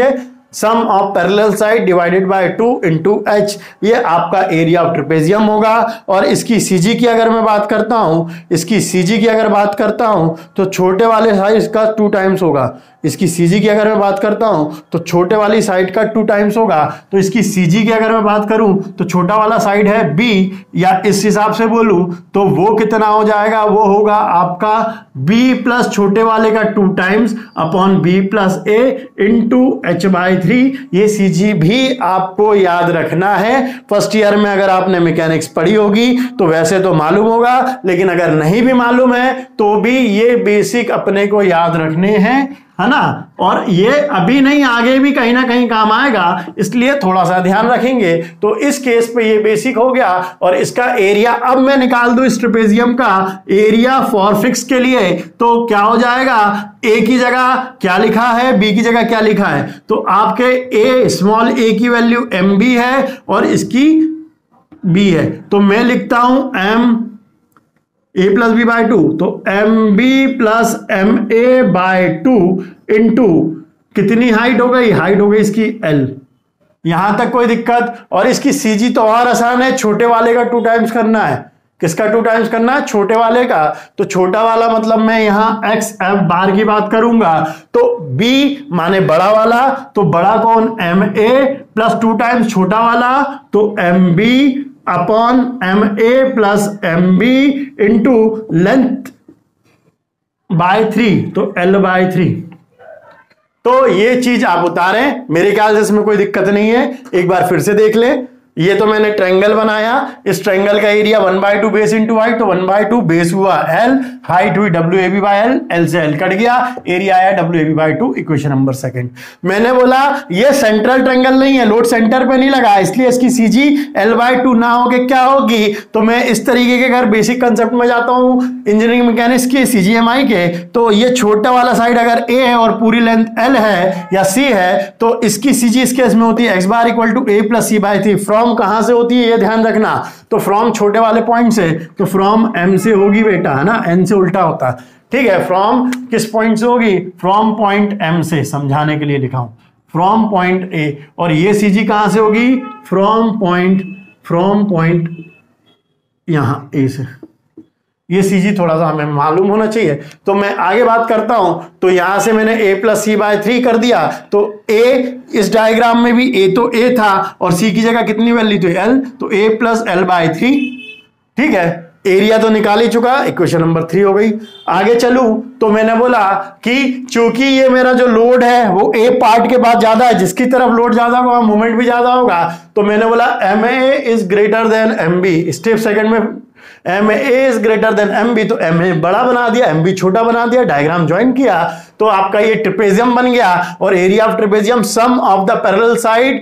Sum of parallel side divided by two into H, ये आपका एरिया ऑफ ट्रेपेजियम होगा। और इसकी सीजी की अगर मैं बात करता हूं, इसकी सीजी की अगर बात करता हूं तो छोटे वाले साइड का टू टाइम्स होगा। इसकी सीजी की अगर मैं बात करता हूं तो छोटे वाली साइड का टू टाइम्स होगा। तो इसकी सीजी की अगर मैं बात करूं तो छोटा वाला साइड है बी, या इस हिसाब से बोलूं तो वो कितना हो जाएगा, वो होगा आपका बी प्लस छोटे वाले का two times upon B plus A into H by three. ये सीजी भी आपको याद रखना है। फर्स्ट ईयर में अगर आपने मैकेनिक्स पढ़ी होगी तो वैसे तो मालूम होगा, लेकिन अगर नहीं भी मालूम है तो भी ये बेसिक अपने को याद रखने हैं, है ना। और ये अभी नहीं आगे भी कहीं ना कहीं काम आएगा, इसलिए थोड़ा सा ध्यान रखेंगे। तो इस केस पे ये बेसिक हो गया। और इसका एरिया अब मैं निकाल दूं इस ट्रेपेजियम का एरिया फॉर फिक्स के लिए, तो क्या हो जाएगा, ए की जगह क्या लिखा है, बी की जगह क्या लिखा है, तो आपके ए स्मॉल ए की वैल्यू एम बी है और इसकी बी है। तो मैं लिखता हूं M A plus B by two, तो M B plus M A by two into कितनी हाइट हो गई, हाइट हो गई इसकी एल। यहां तक कोई दिक्कत। और इसकी सीजी तो और आसान है, छोटे वाले का टू टाइम्स करना है। किसका टू टाइम्स करना है, छोटे वाले का। तो छोटा वाला मतलब मैं यहां एक्स एफ बार की बात करूंगा, तो बी माने बड़ा वाला, तो बड़ा कौन, M A plus two times छोटा वाला, तो M B upon M A plus M B into length by three, तो एल बाय थ्री। तो ये चीज आप उतारें, मेरे ख्याल से इसमें कोई दिक्कत नहीं है। एक बार फिर से देख लें, ये तो मैंने ट्रायंगल बनाया, इस ट्रायंगल का area one by two base into height, तो वन बाय टू बेस हुआ एल, हाइट हुई W A B by L, L से एल कट गया, एरिया आया W A B by two. Equation number second. मैंने बोला ये सेंट्रल ट्रायंगल नहीं है, लोड सेंटर पे नहीं लगा, इसलिए इसकी सीजी एल बाय टू ना होके क्या होगी, तो मैं इस तरीके के अगर बेसिक कंसेप्ट में जाता हूं इंजीनियरिंग मैकेनिक्स के सीजीएमआई के, तो ये छोटा वाला साइड अगर ए है और पूरी लेंथ एल है या सी है, तो इसकी सीजी इस केस में होती है X bar equal to A plus C by three. From कहां से होती है ये ध्यान रखना, तो फ्रॉम छोटे वाले पॉइंट से, तो फ्रॉम एम से होगी बेटा, है ना, एन से उल्टा होता है, ठीक है। फ्रॉम किस पॉइंट से होगी, फ्रॉम पॉइंट एम से, समझाने के लिए लिखा हूं फ्रॉम पॉइंट ए। और ये सीजी कहां से होगी, फ्रॉम पॉइंट फ्रॉम पॉइंट यहां ए से। ये सीजी थोड़ा सा हमें मालूम होना चाहिए। तो मैं आगे बात करता हूं, तो यहां से मैंने a plus C by three कर दिया, तो a इस डायग्राम में भी a तो a था और c की जगह कितनी वैल्यू थी l, तो a plus L by three, ठीक है। एरिया तो निकाल ही चुका, इक्वेशन नंबर थ्री हो गई। आगे चलूं तो मैंने बोला कि चूंकि ये मेरा जो लोड है वो ए पार्ट के बाद ज्यादा है, जिसकी तरफ लोड ज्यादा होगा मूवमेंट भी ज्यादा होगा, तो मैंने बोला M A is greater than M B. Step second में M A is greater than M B, तो एम ए बड़ा बना दिया, एम बी छोटा बना दिया, डायग्राम ज्वाइन किया, तो आपका ये ट्रेपेजियम बन गया। और area of trapezium sum of the parallel side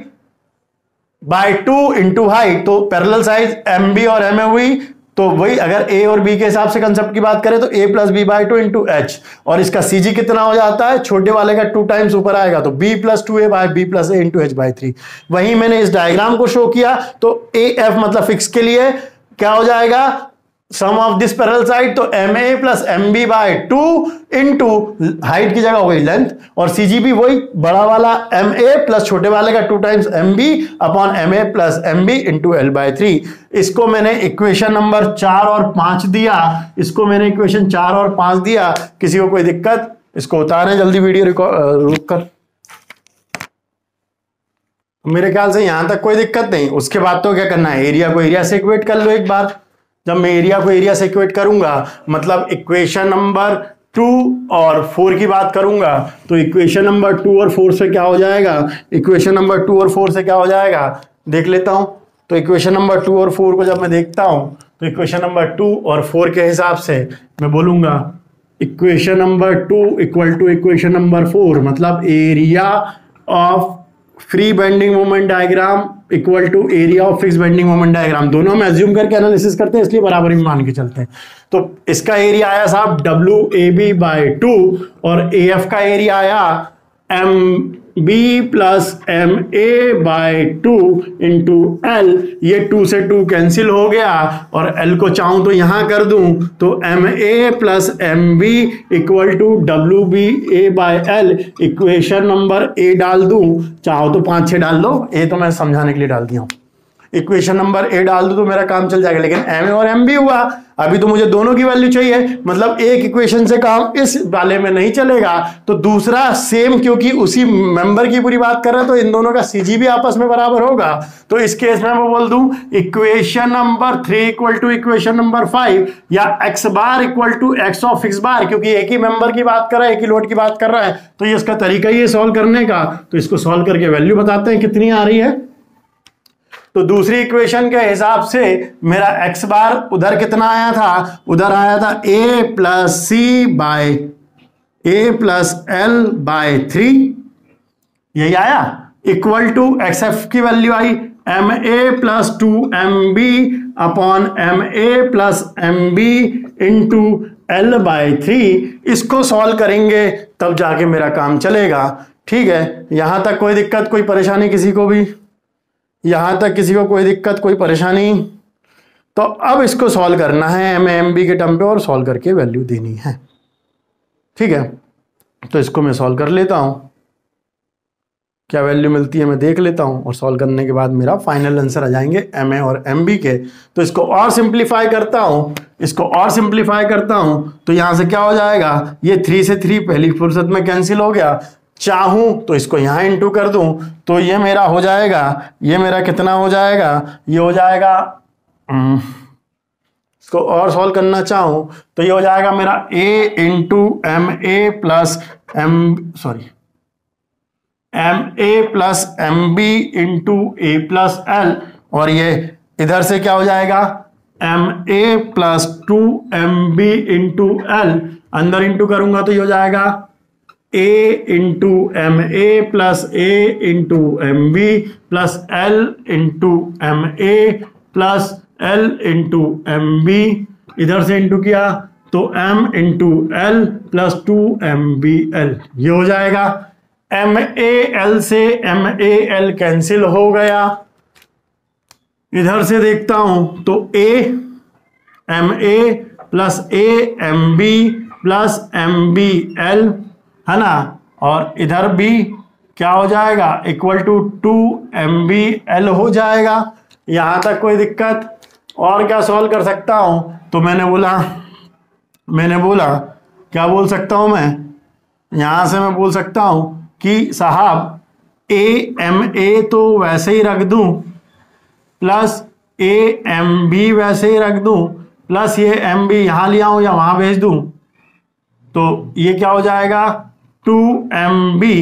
by two into height, तो पैरेलल साइड एम बी और एम ए हुई, तो वही अगर ए और बी के हिसाब से कंसेप्ट की बात करें तो A plus B by two into H, और इसका सीजी कितना हो जाता है, छोटे वाले का टू टाइम्स ऊपर आएगा, तो B plus two A by B plus A into H by three. वहीं मैंने इस डायग्राम को शो किया, तो ए एफ मतलब फिक्स के लिए क्या हो जाएगा, sum of this parallel side, तो M A plus M B by two into height की जगह हो गई लेंथ, और सीजी भी वही बड़ा वाला एम ए प्लस छोटे वाले का two times M B upon M A plus M B into L by three. इसको मैंने इक्वेशन नंबर चार और पांच दिया, इसको मैंने इक्वेशन चार और पांच दिया। किसी को कोई दिक्कत, इसको उतारें जल्दी वीडियो रिकॉर्ड रुक कर। मेरे ख्याल से यहां तक कोई दिक्कत नहीं। उसके बाद तो क्या करना है, एरिया को एरिया से इक्वेट कर लो एक बार। जब मैं एरिया को एरिया से इक्वेट करूंगा, मतलब इक्वेशन नंबर टू और फोर की बात करूंगा, तो इक्वेशन नंबर टू और फोर से क्या हो जाएगा, इक्वेशन नंबर टू और फोर से क्या हो जाएगा देख लेता हूं। तो इक्वेशन नंबर टू और फोर को जब मैं देखता हूं, तो इक्वेशन नंबर टू और फोर के हिसाब से मैं बोलूंगा equation number two equal to equation number four, मतलब area of free bending moment diagram equal to area of fix bending moment diagram. दोनों में अज्यूम करके एनालिसिस करते हैं, इसलिए बराबर ही मान के चलते हैं। तो इसका एरिया आया साहब W A B by two, और ए एफ का एरिया आया M B plus M A by two into L, ये टू से टू कैंसिल हो गया और एल को चाहूं तो यहां कर दूं तो M A plus M B equal to W B A by L, equation number A डाल दूं, चाहो तो पांच छह डाल दो, ए तो मैं समझाने के लिए डाल दिया हूं, इक्वेशन नंबर ए डाल दो तो मेरा काम चल जाएगा। लेकिन एम ए और एम बी हुआ, अभी तो मुझे दोनों की वैल्यू चाहिए, मतलब एक इक्वेशन से काम इस वाले में नहीं चलेगा तो दूसरा सेम, क्योंकि उसी मेंबर की पूरी बात कर रहे हैं तो इन दोनों का सीजी भी आपस में बराबर होगा। तो इस केस में मैं बोल दूं equation number three equal to equation number five, या X bar equal to X of X bar, क्योंकि एक ही मेंबर की बात कर रहा है, एक ही लोड की बात कर रहा है, तो ये इसका तरीका ही है सॉल्व करने का। तो इसको सॉल्व करके वैल्यू बताते हैं कितनी आ रही है। तो दूसरी इक्वेशन के हिसाब से मेरा x बार उधर कितना आया था, उधर आया था a plus C by A plus L by three, यही आया, इक्वल टू एक्स एफ की वैल्यू आई M A plus two M B upon M A plus M B into L by three. इसको सॉल्व करेंगे तब जाके मेरा काम चलेगा। ठीक है, यहां तक कोई दिक्कत, कोई परेशानी किसी को भी? यहां तक किसी को कोई दिक्कत, कोई परेशानी? तो अब इसको सॉल्व करना है एम एम बी के टर्म पे और सॉल्व करके वैल्यू देनी है। ठीक है, तो इसको मैं सॉल्व कर लेता हूं, क्या वैल्यू मिलती है मैं देख लेता हूं, और सॉल्व करने के बाद मेरा फाइनल आंसर आ जाएंगे एम ए और एम बी के। तो इसको और सिंप्लीफाई करता हूं, इसको और सिंप्लीफाई करता हूं तो यहां से क्या हो जाएगा, ये थ्री से थ्री पहली फुर्सत में कैंसिल हो गया, चाहूं तो इसको यहां इंटू कर दूं तो ये मेरा हो जाएगा, ये मेरा कितना हो जाएगा, ये हो जाएगा, इसको और सॉल्व करना चाहूं तो ये हो जाएगा मेरा a into M A plus M sorry M A plus M B into A plus L, और ये इधर से क्या हो जाएगा M A plus two M B into L, अंदर इंटू करूंगा तो ये हो जाएगा a into M A plus A into M B plus L into M A plus L into M B, इधर से इंटू किया तो m into L plus two M B L, ये हो जाएगा। एम ए एल से एम ए एल कैंसिल हो गया, इधर से देखता हूं तो a M A plus A M B plus M B L है ना, और इधर भी क्या हो जाएगा equal to two M B L हो जाएगा। यहां तक कोई दिक्कत? और क्या सॉल्व कर सकता हूं, तो मैंने बोला मैंने बोला क्या बोल सकता हूं मैं, यहां से मैं बोल सकता हूं कि साहब ए एम ए तो वैसे ही रख दूं प्लस ए एम बी वैसे ही रख दूं प्लस ये एम बी यहां ले आऊं या वहां भेज दूं, तो ये क्या हो जाएगा two M B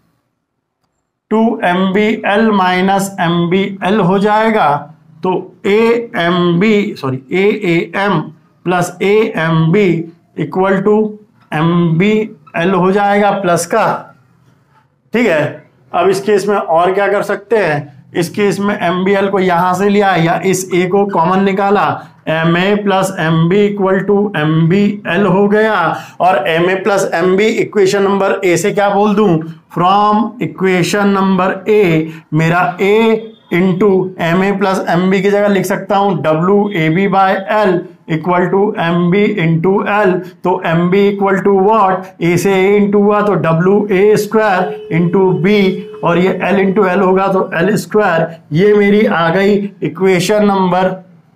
two M B L minus M B L हो जाएगा। तो A M B sorry A A M plus A M B equal to M B L हो जाएगा प्लस का। ठीक है, अब इस केस में और क्या कर सकते हैं, इस केस में एम बी एल को यहां से लिया या इस ए को कॉमन निकाला, M A plus M B equal to M B L हो गया, और M A plus M B equation number A से क्या बोल दूं, फ्रॉम इक्वेशन नंबर ए मेरा A into M A plus M B की जगह लिख सकता हूं W A B by L equal to M B into L. तो M B equal to what, A से ए इंटू हुआ तो W A square into B, और ये एल इंटू एल होगा तो एल स्क्वायर। ये मेरी आ गई इक्वेशन नंबर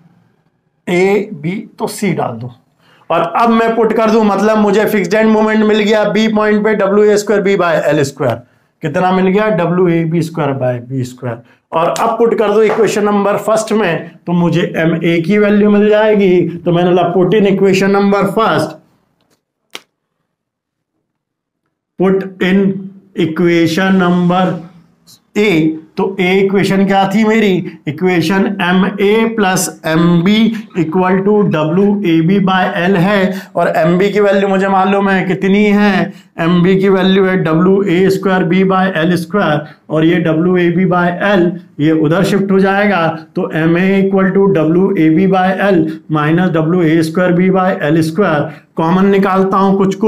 ए बी, तो सी डाल दूं और अब मैं पुट कर दूं, मतलब मुझे फिक्स्ड एंड मोमेंट मिल गया बी पॉइंट पे W A square B by L square, कितना मिल गया W A B square by B square. और अब पुट कर दो इक्वेशन नंबर फर्स्ट में तो मुझे एम ए की वैल्यू मिल जाएगी। तो मैंने बोला put in equation number first, put in equation number A, तो ए इक्वेशन क्या थी मेरी, equation M A plus M B equal to W A B by L है, और एम बी की वैल्यू मुझे मालूम है कितनी है, एम बी की वैल्यू है W A square B by L square, और ये W A B by L ये उधर शिफ्ट हो जाएगा, तो M A equal to W A B by L minus W A square B by L square. Common निकालता हूं कुछ कुछ,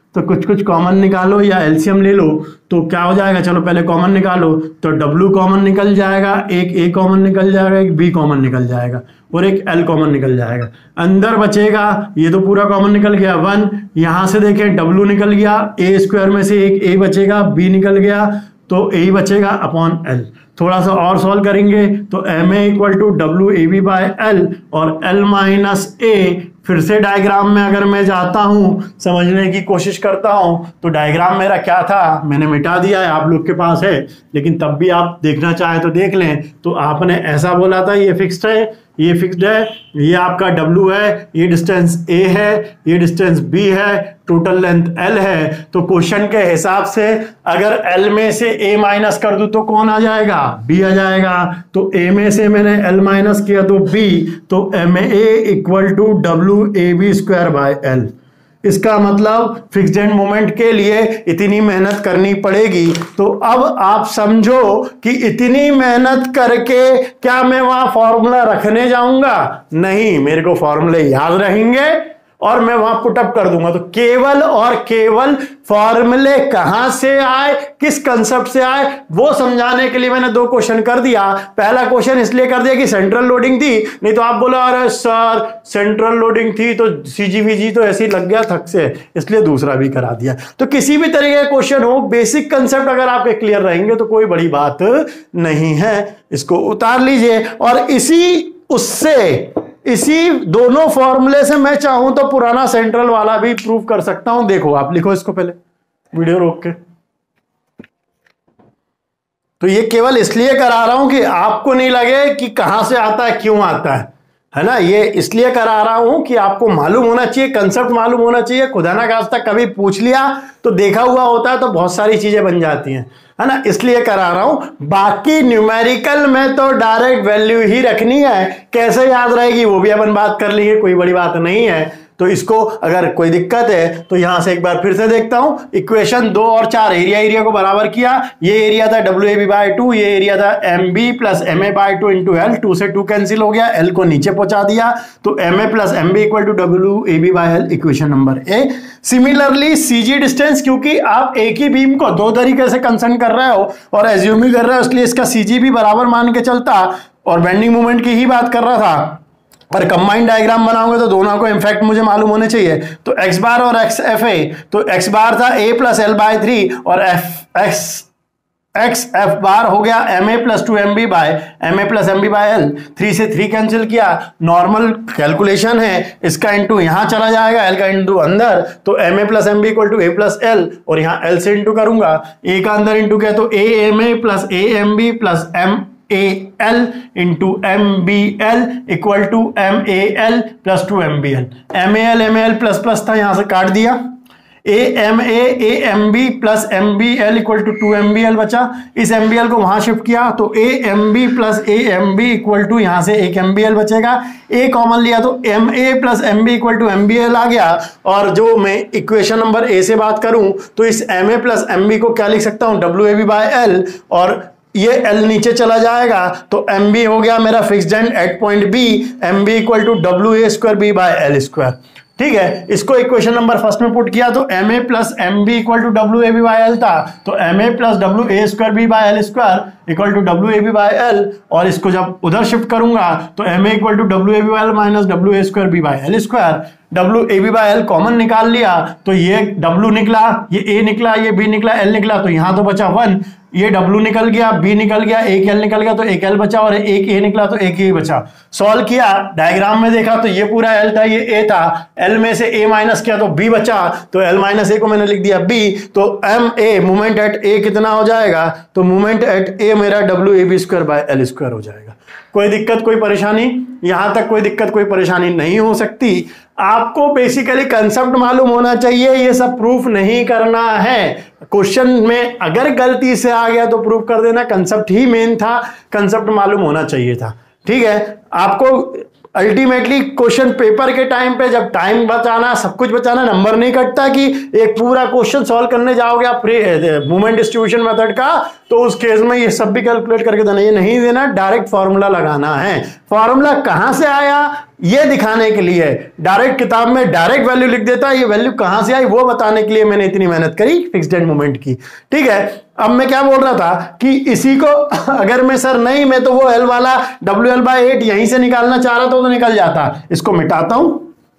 तो कुछ कुछ कॉमन निकालो या एलसीएम ले लो, तो क्या हो जाएगा, चलो पहले कॉमन निकालो, तो W कॉमन निकल जाएगा, एक A कॉमन निकल जाएगा, एक B कॉमन निकल जाएगा और एक L कॉमन निकल जाएगा। अंदर बचेगा, ये तो पूरा कॉमन निकल गया वन, यहां से देखें W निकल गया, A स्क्वायर में से एक A बचेगा, B निकल गया, तो A बचेगा अपॉन L। थोड़ा सा और सॉल्व करेंगे तो M A equal to W A B by L और L माइनस ए। फिर से डायग्राम में अगर मैं जाता हूं, समझने की कोशिश करता हूं, तो डायग्राम मेरा क्या था मैंने मिटा दिया है, आप लोग के पास है, लेकिन तब भी आप देखना चाहें तो देख लें। तो आपने ऐसा बोला था ये फिक्स्ड है, ये फिक्स्ड है, ये आपका W है, ये डिस्टेंस A है, ये डिस्टेंस B है, टोटल लेंथ L है। तो क्वेश्चन के हिसाब से अगर L में से A माइनस कर दूं तो कौन आ जाएगा, B आ जाएगा। तो A में से मैंने L माइनस किया तो B, तो M A equal to W A B square by L. इसका मतलब फिक्स्ड एंड मोमेंट के लिए इतनी मेहनत करनी पड़ेगी। तो अब आप समझो कि इतनी मेहनत करके क्या मैं वहां फॉर्मूला रखने जाऊंगा, नहीं, मेरे को फॉर्मूले याद रहेंगे और मैं वहां पुटअप कर दूंगा। तो केवल और केवल फॉर्मूले कहां से आए, किस कंसेप्ट से आए, वो समझाने के लिए मैंने दो क्वेश्चन कर दिया। पहला क्वेश्चन इसलिए कर दिया कि सेंट्रल लोडिंग थी, नहीं तो आप बोलो अरे सर सेंट्रल लोडिंग थी तो सीजीवीजी तो ऐसे ही लग गया थक से, इसलिए दूसरा भी करा दिया। तो किसी भी तरह का क्वेश्चन हो, बेसिक कंसेप्ट अगर आपके क्लियर रहेंगे तो कोई बड़ी बात नहीं है। इसको उतार लीजिए और इसी उससे इसी दोनों फॉर्मूले से मैं चाहूं तो पुराना सेंट्रल वाला भी प्रूव कर सकता हूं। देखो आप लिखो इसको पहले वीडियो रोक के। तो ये केवल इसलिए करा रहा हूं कि आपको नहीं लगे कि कहां से आता है, क्यों आता है, है ना। ये इसलिए करा रहा हूं कि आपको मालूम होना चाहिए, कंसेप्ट मालूम होना चाहिए। खुदा ना खास्ता कभी पूछ लिया तो देखा हुआ होता है तो बहुत सारी चीजें बन जाती हैं, है ना, इसलिए करा रहा हूं। बाकी न्यूमेरिकल में तो डायरेक्ट वैल्यू ही रखनी है, कैसे याद रहेगी वो भी अपन बात कर लेंगे, कोई बड़ी बात नहीं है। तो इसको अगर कोई दिक्कत है तो यहां से एक बार फिर से देखता हूं। इक्वेशन दो और चार, एरिया एरिया को बराबर किया, ये एरिया था W A B by two, ये एरिया था M B plus M A by two into L, two से टू कैंसिल हो गया, एल को नीचे पहुंचा दिया, तो M A plus M B equal to W A B by L, equation number A. Similarly CG distance, क्योंकि आप एक ही बीम को दो तरीके से कंसर्न कर रहे हो और एज्यूम भी कर रहे हो, इसलिए इसका सीजी भी बराबर मान के चलता, और बेंडिंग मोमेंट की ही बात कर रहा था। पर कंबाइंड डायग्राम बनाओगे तो दोनों को इनफैक्ट मुझे मालूम होने चाहिए। तो एक्स बार और एक्स एफ ए, तो एक्स बार था A plus L by three और F X X F bar हो गया M A plus two M B by M A plus M B by L. Three से थ्री कैंसिल किया, नॉर्मल कैलकुलेशन है, इसका इंटू यहां चला जाएगा, एल का इंटू अंदर, तो M A plus M B equal to A plus L, और यहां एल से इंटू करूंगा, ए का अंदर इंटू किया तो A M A plus A M B plus M A L into M B L equal to M A L plus two M B L. M A L M A L plus plus था, यहां से काट दिया, A M A A M B plus M B L equal to two M B L बचा। इस एम बी एल को वहां शिफ्ट किया तो A M B plus A M B equal to यहां से एक एम बी एल बचेगा, ए कॉमन लिया तो M A plus M B equal to M B L आ गया। और जो मैं इक्वेशन नंबर ए से बात करूं तो इस M A plus M B को क्या लिख सकता हूं, W A B by L, और ये L नीचे चला जाएगा तो एम बी हो गया मेरा fixed end at point B, M B equal to W A square B by L square. ठीक है, इसको इक्वेशन नंबर फर्स्ट में पुट किया तो M A plus M B equal to W A B by L था, तो M A plus W A square B by L square equal to W A B by L, और इसको जब उधर शिफ्ट करूंगा तो M A equal to W A B by L minus W A square B by L square. W A B by L common निकाल लिया तो ये W निकला, ये A निकला, ये B निकला, L निकला, तो यहां तो बचा वन, ये W निकल गया, B निकल गया, एक L निकल गया तो एक L बचा, और एक A निकला तो एक A बचा। सॉल्व किया, डायग्राम में देखा तो ये पूरा L था, ये A था, L में से A माइनस किया तो B बचा, तो L माइनस A को मैंने लिख दिया B, तो M A movement at A कितना हो जाएगा, तो मूवमेंट एट A मेरा W A B square by L square हो जाएगा। कोई दिक्कत कोई परेशानी, यहां तक कोई दिक्कत कोई परेशानी नहीं हो सकती। आपको बेसिकली कंसेप्ट मालूम होना चाहिए, ये सब प्रूफ नहीं करना है। क्वेश्चन में अगर गलती से आ गया तो प्रूफ कर देना, कंसेप्ट ही मेन था, कंसेप्ट मालूम होना चाहिए था। ठीक है, आपको अल्टीमेटली क्वेश्चन पेपर के टाइम पे जब टाइम बचाना, सब कुछ बचाना, नंबर नहीं कटता कि एक पूरा क्वेश्चन सॉल्व करने जाओगे आप मूवमेंट डिस्ट्रीब्यूशन मेथड का, तो उस केस में ये सब भी कैलकुलेट करके देना, ये नहीं देना, डायरेक्ट फॉर्मूला लगाना है। फॉर्मूला कहां से आया ये दिखाने के लिए डायरेक्ट किताब में डायरेक्ट वैल्यू लिख देता है, ये वैल्यू कहां से आई वो बताने के लिए मैंने इतनी मेहनत करी फिक्स्ड एंड मोमेंट की। ठीक है, अब मैं क्या बोल रहा था कि इसी को अगर मैं सर नहीं मैं तो वो एल वाला डब्ल्यू एल बाई एट यहीं से निकालना चाह रहा था तो निकल जाता। इसको मिटाता हूं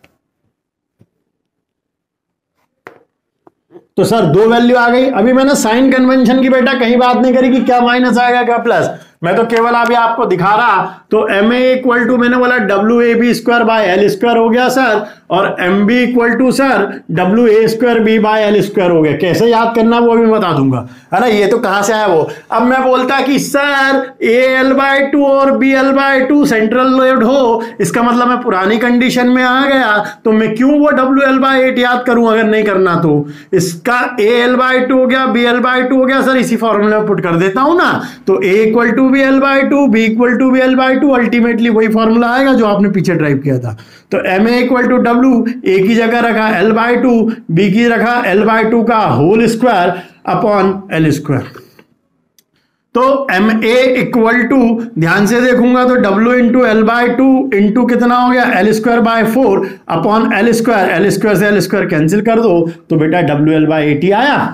तो सर दो वैल्यू आ गई। अभी मैंने साइन कन्वेंशन की बेटा कहीं बात नहीं करी कि क्या माइनस आएगा क्या प्लस, मैं तो केवल अभी आपको दिखा रहा। तो एम ए इक्वल टू मैंने बोला W A B square by L square हो गया सर, और M B equal to sir W A square B by L square हो गया। कैसे याद करना वो भी बता दूंगा, है ना। ये तो कहां से आया वो। अब मैं बोलता कि sir A L by two और B L by two central load हो, इसका मतलब मैं पुरानी कंडीशन में आ गया, तो मैं क्यों वो डब्ल्यू एल बाय एट याद करूं अगर नहीं करना तो। इसका ए एल बाय टू हो गया, बी एल बाय टू हो गया सर, इसी फॉर्मूले में पुट कर देता हूं ना। तो A equal to B L by two, B equal to B L by two, ultimately वही फॉर्मूला आएगा जो आपने पीछे ड्राइव किया था। तो M A equal to W, A की जगह रखा एल बाय टू, बी की रखा एल बाय टू का whole square upon L square. तो एम ए इक्वल टू ध्यान से देखूंगा तो W into L by two into कितना हो गया L square by four upon L square, L square से एल स्क्वायर कैंसिल कर दो तो बेटा डब्ल्यू एल बाय एट ही आया।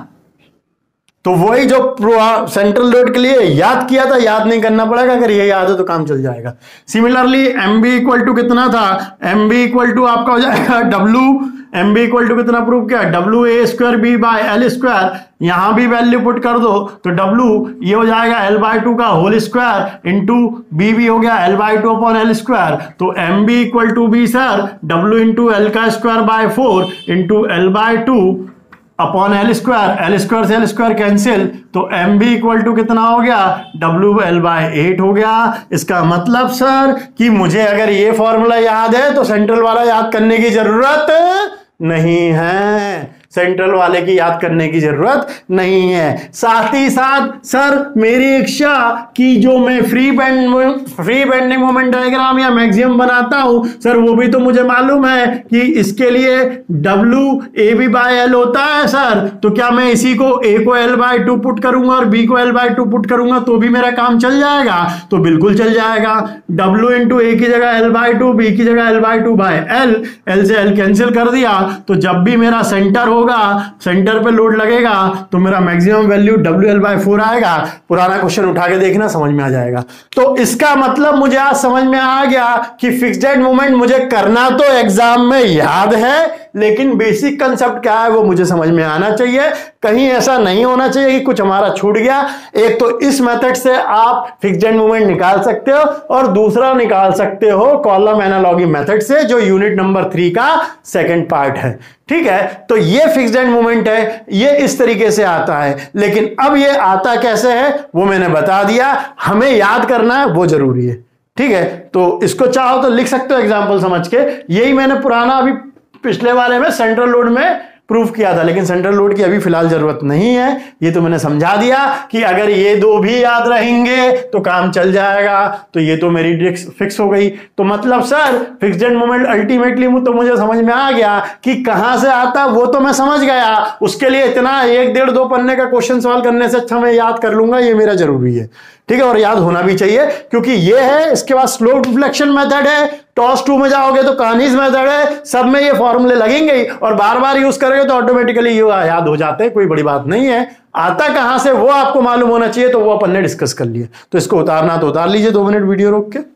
तो वही जो सेंट्रल लोड के लिए याद किया था याद नहीं करना पड़ेगा, अगर ये याद है तो काम चल जाएगा। Similarly M B equal to कितना था, एम बी इक्वल टू आपका हो जाएगा W, M B equal to कितना प्रूव किया W A square B by L square, यहां भी वैल्यू पुट कर दो तो डब्ल्यू ये हो जाएगा एल बाय टू का होल स्क्वायर इंटू बी भी हो गया L by two upon L square. तो M B equal to B sir W into L का square by four into L by two upon L square, L square से एल स्क्वायर कैंसिल, तो एम बी इक्वल टू कितना हो गया डब्ल्यू एल बाय एट हो गया। इसका मतलब सर कि मुझे अगर ये फॉर्मूला याद है तो सेंट्रल वाला याद करने की जरूरत नहीं है, सेंट्रल वाले की याद करने की जरूरत नहीं है। साथ ही साथ सर मेरी इच्छा कि जो मैं free band free bending moment diagram या मैक्सिमम बनाता हूं सर वो भी तो मुझे मालूम है कि इसके लिए W A B by L होता है सर। तो क्या मैं इसी को ए को एल बाय टू पुट करूंगा और बी को एल बाय टू पुट करूंगा तो भी मेरा काम चल जाएगा? तो बिल्कुल चल जाएगा। डब्ल्यू इंटू ए की जगह एल बाय टू, बी की जगह L by two by L, L से एल कैंसिल कर दिया तो जब भी मेरा सेंटर होगा सेंटर पे लोड लगेगा तो मेरा maximum value W L by four आएगा। पुराना क्वेश्चन उठा के देखना समझ में आ जाएगा। तो इसका मतलब मुझे आज समझ में आ गया कि फिक्स्ड मोमेंट मुझे करना तो एग्जाम में याद है लेकिन बेसिक कंसेप्ट क्या है वो मुझे समझ में आना चाहिए। कहीं ऐसा नहीं होना चाहिए कि कुछ हमारा छूट गया। एक तो इस मेथड से आप फिक्स्ड मोमेंट निकाल सकते हो और दूसरा निकाल सकते हो कॉलम एनालॉजी मेथड से जो यूनिट नंबर थ्री का सेकंड पार्ट है। ठीक है, तो ये फिक्स्ड मोमेंट है, ये इस तरीके से आता है। लेकिन अब ये आता कैसे है वो मैंने बता दिया, हमें याद करना है वो जरूरी है। ठीक है, तो इसको चाहो तो लिख सकते हो एग्जाम्पल समझ के। यही मैंने पुराना अभी पिछले वाले में सेंट्रल लोड में प्रूफ किया था, लेकिन सेंट्रल लोड की अभी फिलहाल जरूरत नहीं है। ये तो मैंने समझा दिया कि अगर ये दो भी याद रहेंगे तो काम चल जाएगा। तो ये तो मेरी ट्रिक्स फिक्स हो गई। तो मतलब सर फिक्स्ड मोमेंट अल्टीमेटली तो मुझे समझ में आ गया कि कहां से आता वो तो मैं समझ गया। उसके लिए इतना एक डेढ़ दो पन्ने का क्वेश्चन सॉल्व करने से अच्छा मैं याद कर लूंगा, ये मेरा जरूरी है। ठीक है, और याद होना भी चाहिए क्योंकि ये है। इसके बाद स्लो डिफ्लेक्शन मेथड है, टॉस टू में जाओगे तो कानीज मेथड है, सब में ये फॉर्मूले लगेंगे और बार बार यूज करोगे तो ऑटोमेटिकली ये याद हो जाते हैं, कोई बड़ी बात नहीं है। आता कहां से वो आपको मालूम होना चाहिए, तो वो अपन ने डिस्कस कर लिए। तो इसको उतारना तो उतार लीजिए, दो मिनट वीडियो रोक के।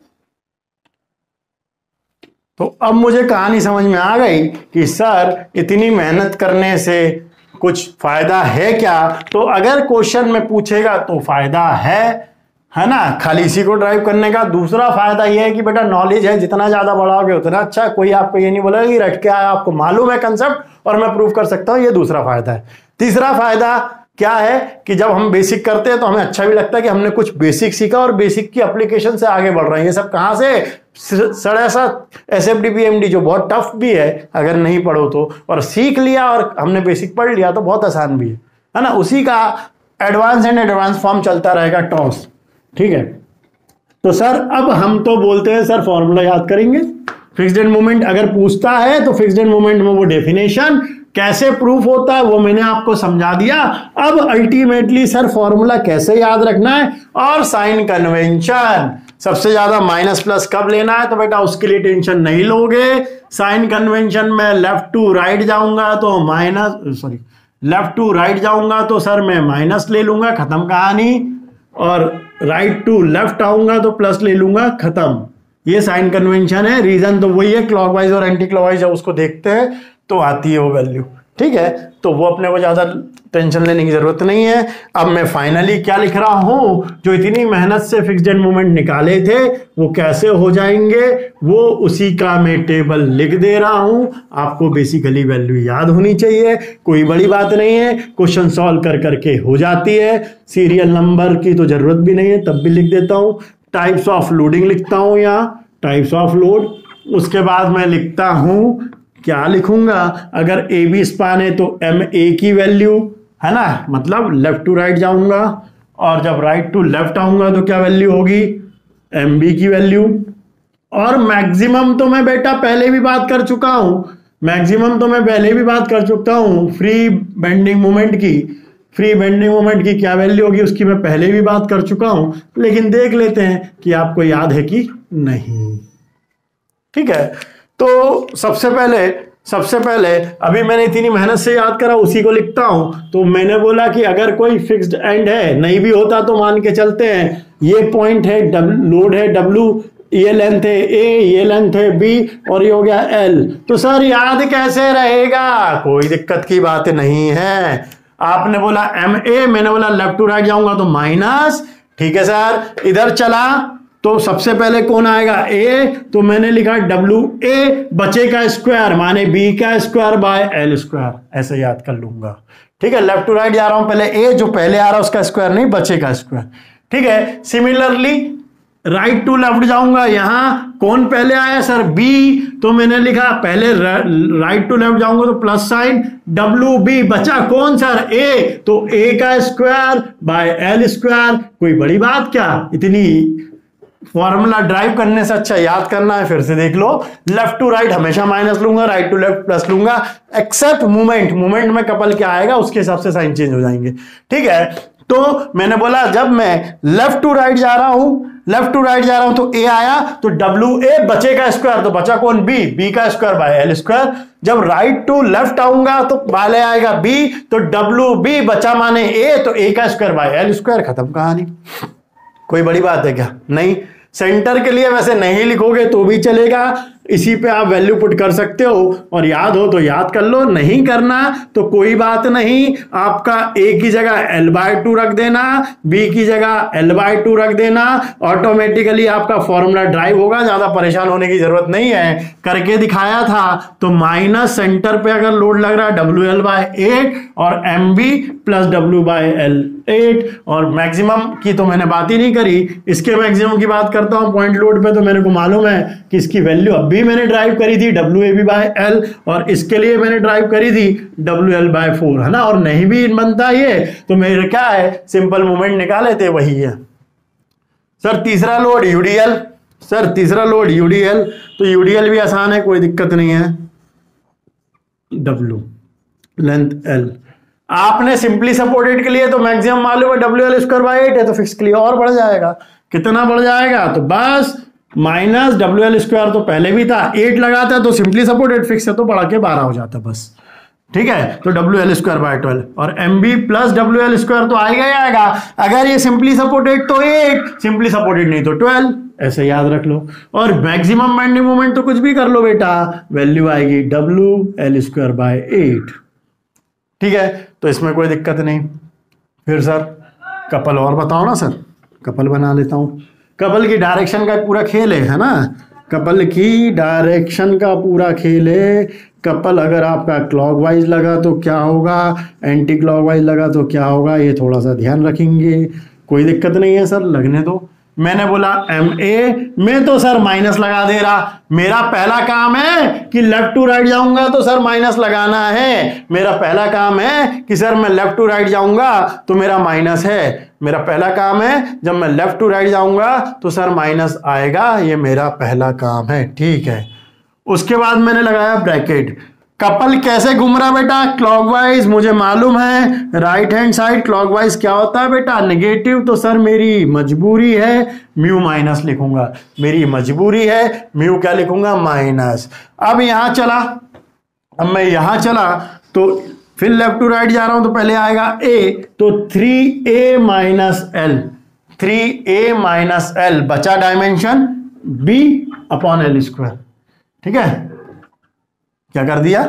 तो अब मुझे कहानी समझ में आ गई कि सर इतनी मेहनत करने से कुछ फायदा है क्या? तो अगर क्वेश्चन में पूछेगा तो फायदा है है ना, खाली इसी को ड्राइव करने का। दूसरा फायदा यह है कि बेटा नॉलेज है, जितना ज्यादा बढ़ाओगे उतना अच्छा। कोई आपको ये नहीं बोलेगा कि रट के आया, आपको मालूम है कंसेप्ट और मैं प्रूव कर सकता हूं। ये दूसरा फायदा है। तीसरा फायदा क्या है कि जब हम बेसिक करते हैं तो हमें अच्छा भी लगता है कि हमने कुछ बेसिक सीखा और बेसिक की एप्लीकेशन से आगे बढ़ रहे हैं। ये सब कहां से? साढ़े सात S F D P M D जो बहुत टफ भी है अगर नहीं पढ़ो तो, और सीख लिया और हमने बेसिक पढ़ लिया तो बहुत आसान भी है, है ना। उसी का एडवांस एंड एडवांस फॉर्म चलता रहेगा टॉस। ठीक है, तो सर अब हम तो बोलते हैं सर फॉर्मूला याद करेंगे। फिक्स्ड मोमेंट अगर पूछता है तो फिक्स्ड मोमेंट में वो डेफिनेशन कैसे प्रूफ होता है वो मैंने आपको समझा दिया। अब अल्टीमेटली सर फॉर्मूला कैसे याद रखना है और साइन कन्वेंशन। सबसे ज्यादा माइनस प्लस कब लेना है, तो बेटा उसके लिए टेंशन नहीं लोगे। साइन कन्वेंशन में लेफ्ट टू राइट जाऊंगा तो minus, sorry left to right जाऊंगा तो सर मैं माइनस ले लूंगा, खत्म कहानी। और राइट टू लेफ्ट आऊंगा तो प्लस ले लूंगा, खत्म। ये साइन कन्वेंशन है। रीजन तो वही है, क्लॉकवाइज और एंटी क्लॉकवाइज जब उसको देखते हैं तो आती है वो वैल्यू, ठीक है। तो वो अपने को ज्यादा टेंशन लेने की जरूरत नहीं है। अब मैं फाइनली क्या लिख रहा हूं, जो इतनी मेहनत से फिक्स्ड एंड मोमेंट निकाले थे वो कैसे हो जाएंगे, वो उसी का मैं टेबल लिख दे रहा हूं। आपको बेसिकली वैल्यू याद होनी चाहिए, कोई बड़ी बात नहीं है, क्वेश्चन सॉल्व कर करके हो जाती है। सीरियल नंबर की तो जरूरत भी नहीं है, तब भी लिख देता हूं। टाइप्स ऑफ लोडिंग लिखता हूं यहाँ, टाइप्स ऑफ लोड। उसके बाद मैं लिखता हूं, क्या लिखूंगा, अगर ए बी स्पान है तो एम ए की वैल्यू है ना, मतलब लेफ्ट टू राइट जाऊंगा, और जब राइट टू लेफ्ट आऊंगा तो क्या वैल्यू होगी, एम बी की वैल्यू। और मैक्सिमम तो मैं बेटा पहले भी बात कर चुका हूं, मैक्सिमम तो मैं पहले भी बात कर चुका हूं फ्री बेंडिंग मोमेंट की। फ्री बेंडिंग मोमेंट की क्या वैल्यू होगी उसकी मैं पहले भी बात कर चुका हूं, लेकिन देख लेते हैं कि आपको याद है कि नहीं, ठीक है। तो सबसे पहले सबसे पहले अभी मैंने इतनी मेहनत से याद करा, उसी को लिखता हूं। तो मैंने बोला कि अगर कोई फिक्स्ड एंड है, नहीं भी होता तो मान के चलते हैं ये पॉइंट है, लोड है डब्ल्यू, ये लेंथ है ए, ये लेंथ है बी, और ये हो गया एल। तो सर याद कैसे रहेगा, कोई दिक्कत की बात नहीं है। आपने बोला एम ए, मैंने बोला लेफ्ट टू राइट जाऊंगा तो माइनस, ठीक है सर। इधर चला तो सबसे पहले कौन आएगा, ए, तो मैंने लिखा डब्ल्यू ए बचे का स्क्वायर माने बी का स्क्वायर बाय एल स्क्वायर, ऐसे याद कर लूंगा, ठीक है। लेफ्ट टू राइट जा रहा हूं, पहले ए जो पहले आ रहा है उसका स्क्वायर नहीं, बचे का स्क्वायर, ठीक है। सिमिलरली राइट टू लेफ्ट जाऊंगा, यहां कौन पहले आया सर, बी, तो मैंने लिखा पहले राइट टू लेफ्ट जाऊंगा तो प्लस साइन डब्ल्यू बी, बचा कौन सर, ए, तो ए का स्क्वायर बाय एल स्क्वायर। कोई बड़ी बात क्या, इतनी फॉर्मूला ड्राइव करने से अच्छा याद करना है, फिर से देख लो। लेफ्ट टू राइट हमेशा माइनस लूंगा, राइट टू लेफ्ट प्लस लूंगा, एक्सेप्ट मूवमेंट, मूवमेंट में कपल क्या आएगा उसके हिसाब से साइन चेंज हो जाएंगे, ठीक है। तो मैंने बोला जब मैं लेफ्ट टू राइट जा रहा हूं, लेफ्ट टू राइट जा रहा हूं तो ए आया, तो डब्ल्यू ए बचे का स्क्वायर, तो बचा कौन, बी, बी का स्क्वायर बाय एल स्क्वायर। जब राइट टू लेफ्ट आऊंगा तो पहले आएगा बी, तो डब्ल्यू बी बचा माने ए, तो ए का स्क्वायर बाय एल स्क्वायर, खत्म कहानी। कोई बड़ी बात है क्या, नहीं। सेंटर के लिए वैसे नहीं लिखोगे तो भी चलेगा, इसी पे आप वैल्यू पुट कर सकते हो, और याद हो तो याद कर लो, नहीं करना तो कोई बात नहीं। आपका ए की जगह एल बाय टू रख देना, बी की जगह एल बाय टू रख देना, ऑटोमेटिकली आपका फॉर्मूला ड्राइव होगा, ज्यादा परेशान होने की जरूरत नहीं है। करके दिखाया था तो माइनस सेंटर पे अगर लोड लग रहा है डब्ल्यू एल बाय एट, और M B plus W by L eight, और मैक्सिमम की तो मैंने बात ही नहीं करी, इसके मैक्सिमम की बात करता हूं पॉइंट लोड पे। तो मेरे को मालूम है कि इसकी वैल्यू भी मैंने ड्राइव करी थी W A B by L, और इसके लिए मैंने ड्राइव करी थी डब्ल्यू एल बाय फोर, है ना। और नहीं भी बनता ये तो मेरे क्या है, सिंपल मूवमेंट निकाले थे वही है। सर तीसरा लोड यूडीएल, सर तीसरा लोड यूडीएल, तो यूडीएल भी आसान है, कोई दिक्कत नहीं है। डब्ल्यू लेंथ एल, आपने सिंपली सपोर्टेड के लिए तो मैक्सिमम मालूम है W L square by eight है, तो फिक्स के लिए और बढ़ जाएगा, कितना बढ़ जाएगा, तो बस माइनस डब्ल्यू एल स्क्वायर तो पहले भी था, एट लगाता है तो सिंपली सपोर्टेड, फिक्स है तो बढ़ा के बारह हो जाता बस, ठीक है। तो W L square by twelve, और M B plus W L square तो आएगा ही आएगा। अगर ये सिंपली सपोर्टेड तो एट, सिंपली सपोर्टेड नहीं तो ट्वेल्व, ऐसे याद रख लो। और मैक्सिमम बेंडिंग मोमेंट तो कुछ भी कर लो बेटा, वैल्यू आएगी W L square by eight, ठीक है। तो इसमें कोई दिक्कत नहीं। फिर सर कपल और बताओ ना सर, कपल बना लेता हूं। कपल की डायरेक्शन का पूरा खेल है, है ना, कपल की डायरेक्शन का पूरा खेल है। कपल अगर आपका क्लॉकवाइज लगा तो क्या होगा, एंटी क्लॉकवाइज लगा तो क्या होगा, ये थोड़ा सा ध्यान रखेंगे, कोई दिक्कत नहीं है सर, लगने दो। मैंने बोला एम ए में तो सर माइनस लगा दे रहा, मेरा पहला काम है कि लेफ्ट टू राइट जाऊंगा तो सर माइनस लगाना है, मेरा पहला काम है कि सर मैं लेफ्ट टू राइट जाऊंगा तो मेरा माइनस है, मेरा पहला काम है जब मैं लेफ्ट टू राइट जाऊंगा तो सर माइनस आएगा, ये मेरा पहला काम है, ठीक है। उसके बाद मैंने लगाया ब्रैकेट, कपल कैसे घूम रहा बेटा, क्लॉकवाइज, मुझे मालूम है राइट हैंड साइड क्लॉकवाइज क्या होता है बेटा, नेगेटिव। तो सर मेरी मजबूरी है म्यू माइनस लिखूंगा, मेरी मजबूरी है म्यू क्या लिखूंगा, माइनस। अब यहां चला, अब मैं यहां चला तो फिर लेफ्ट टू राइट जा रहा हूं तो पहले आएगा ए, तो थ्री ए माइनस एल, थ्री ए माइनस एल बचा dimension B upon L square. ठीक है, क्या कर दिया,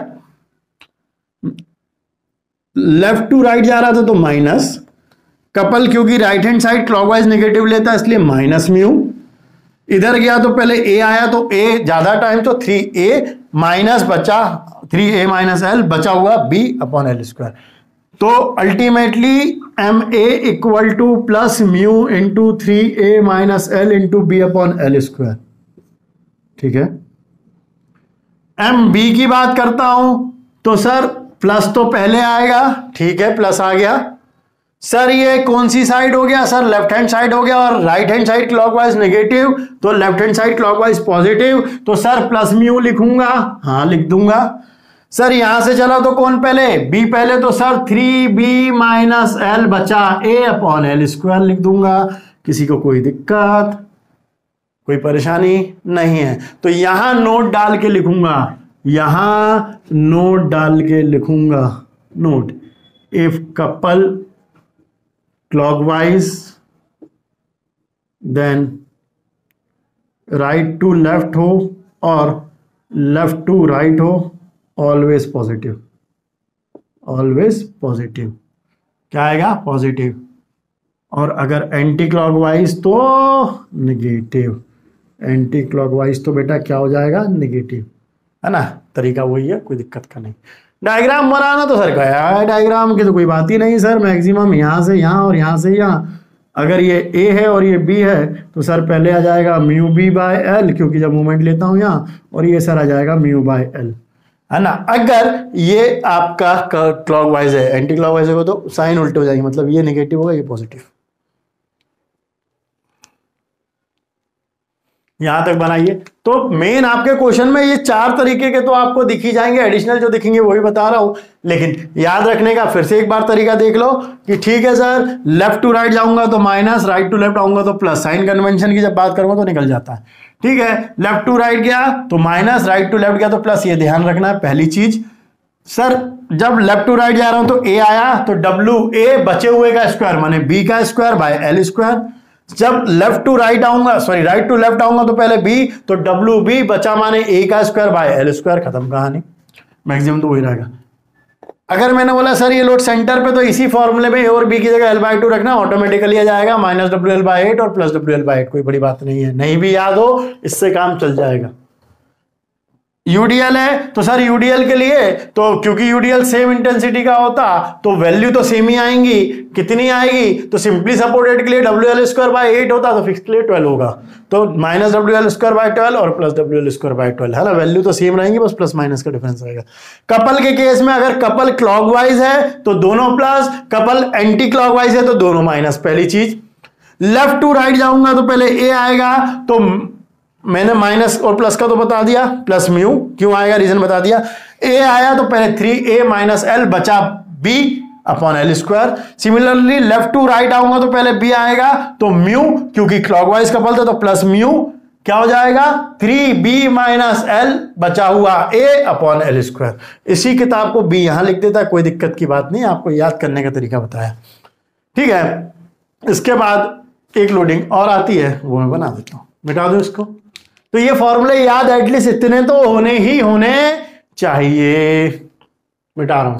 लेफ्ट टू राइट जा रहा था तो माइनस, कपल क्योंकि right hand side clockwise negative लेता है इसलिए माइनस म्यू, इधर गया तो पहले ए आया तो ए ज्यादा टाइम तो थ्री ए माइनस बचा, थ्री ए माइनस एल बचा हुआ बी अपॉन एल स्क्वायर। तो ultimately m A equal to plus mu into three A minus l into b upon L square. ठीक है, एम बी की बात करता हूं तो सर प्लस तो पहले आएगा, ठीक है प्लस आ गया। सर ये कौन सी साइड हो गया, सर लेफ्ट हैंड साइड हो गया, और right hand side clockwise negative तो left hand side clockwise positive, तो सर प्लस म्यू लिखूंगा, हाँ लिख दूंगा। सर यहां से चला तो कौन पहले, बी पहले, तो sir three b minus L बचा ए अपॉन एल स्क्वायर लिख दूंगा। किसी को कोई दिक्कत, कोई परेशानी नहीं है। तो यहां नोट डाल के लिखूंगा, यहां नोट डाल के लिखूंगा, note if couple clockwise then right to left हो और लेफ्ट टू राइट हो, ऑलवेज पॉजिटिव, ऑलवेज पॉजिटिव, क्या आएगा पॉजिटिव। और अगर एंटी क्लॉकवाइज तो नेगेटिव, एंटी क्लॉकवाइज तो बेटा क्या हो जाएगा, नेगेटिव, है ना। तरीका वही है, कोई दिक्कत का नहीं। डायग्राम बनाना तो सर क्या है, डायग्राम की तो कोई बात ही नहीं सर, मैक्सिमम यहां से यहां और यहां से यहां। अगर ये ए है और ये बी है तो सर पहले आ जाएगा म्यू बी बाय एल, क्योंकि जब मूवमेंट लेता हूं यहां, और ये सर आ जाएगा म्यू बाय एल, है ना। अगर ये आपका क्लॉकवाइज है, एंटी क्लॉकवाइज है तो साइन उल्टे हो जाएंगे, मतलब ये नेगेटिव होगा ये पॉजिटिव। यहां तक बनाइए। तो मेन आपके क्वेश्चन में ये चार तरीके के तो आपको दिख ही जाएंगे, एडिशनल जो दिखेंगे वही बता रहा हूं, लेकिन याद रखने का फिर से एक बार तरीका देख लो कि ठीक है सर लेफ्ट टू राइट जाऊंगा तो माइनस, राइट टू लेफ्ट आऊंगा तो प्लस, साइन कन्वेंशन की जब बात करूंगा तो निकल जाता है। ठीक है, लेफ्ट टू राइट गया तो माइनस, राइट टू लेफ्ट गया तो प्लस, ये ध्यान रखना है पहली चीज। सर जब लेफ्ट टू राइट जा रहा हूं तो ए आया तो डब्ल्यू ए बचे हुए का स्क्वायर माने बी का स्क्वायर बाय एल स्क्वायर। जब लेफ्ट टू राइट आऊंगा, सॉरी राइट टू लेफ्ट आऊंगा तो पहले बी, तो डब्ल्यू बी बचा माने ए का स्क्वायर बाय एल स्क्वायर, खत्म कहानी। मैक्सिमम तो वही रहेगा। अगर मैंने बोला सर ये लोड सेंटर पे, तो इसी फॉर्मूले में ए और बी की जगह एल बाय टू रखना, ऑटोमेटिकली आ जाएगा माइनस डब्ल्यू एल बाय एट और plus W L by eight. कोई बड़ी बात नहीं है, नहीं भी याद हो इससे काम चल जाएगा। यूडीएल है तो सर यूडीएल के लिए तो क्योंकि यूडीएल सेम इंटेंसिटी का होता तो वैल्यू तो सेम ही आएंगी, कितनी आएगी, तो सिंपली सपोर्टेड के लिए डब्ल्यू एल स्क्वायर बाय एट होता तो फिक्स के लिए ट्वेल्व होगा, तो माइनस डब्ल्यू एल स्क्वायर बाय ट्वेल्व और plus W L square by twelve, है ना। वैल्यू तो सेम रहेंगी, बस प्लस माइनस का डिफरेंस रहेगा। कपल के केस में अगर कपल क्लॉकवाइज है तो दोनों प्लस, कपल एंटी क्लॉकवाइज है तो दोनों माइनस। पहली चीज, लेफ्ट टू राइट जाऊंगा तो पहले ए आएगा, तो मैंने माइनस और प्लस का तो बता दिया, प्लस म्यू क्यों आएगा रीजन बता दिया। ए आया तो पहले थ्री ए माइनस एल बचा b upon L square. Similarly left to right आऊंगा तो पहले बी आएगा तो म्यू, क्योंकि क्लॉकवाइज कपल था तो प्लस म्यू क्या हो जाएगा, थ्री बी माइनस एल बचा हुआ ए अपॉन एल स्क्वायर। इसी किताब को बी यहां लिख देता, कोई दिक्कत की बात नहीं, आपको याद करने का तरीका बताया। ठीक है, इसके बाद एक लोडिंग और आती है, वो मैं बना देता हूं, मिटा दो इसको। तो ये फॉर्मूले याद एटलीस्ट इतने तो होने ही होने चाहिए, मिटा रहा हूं।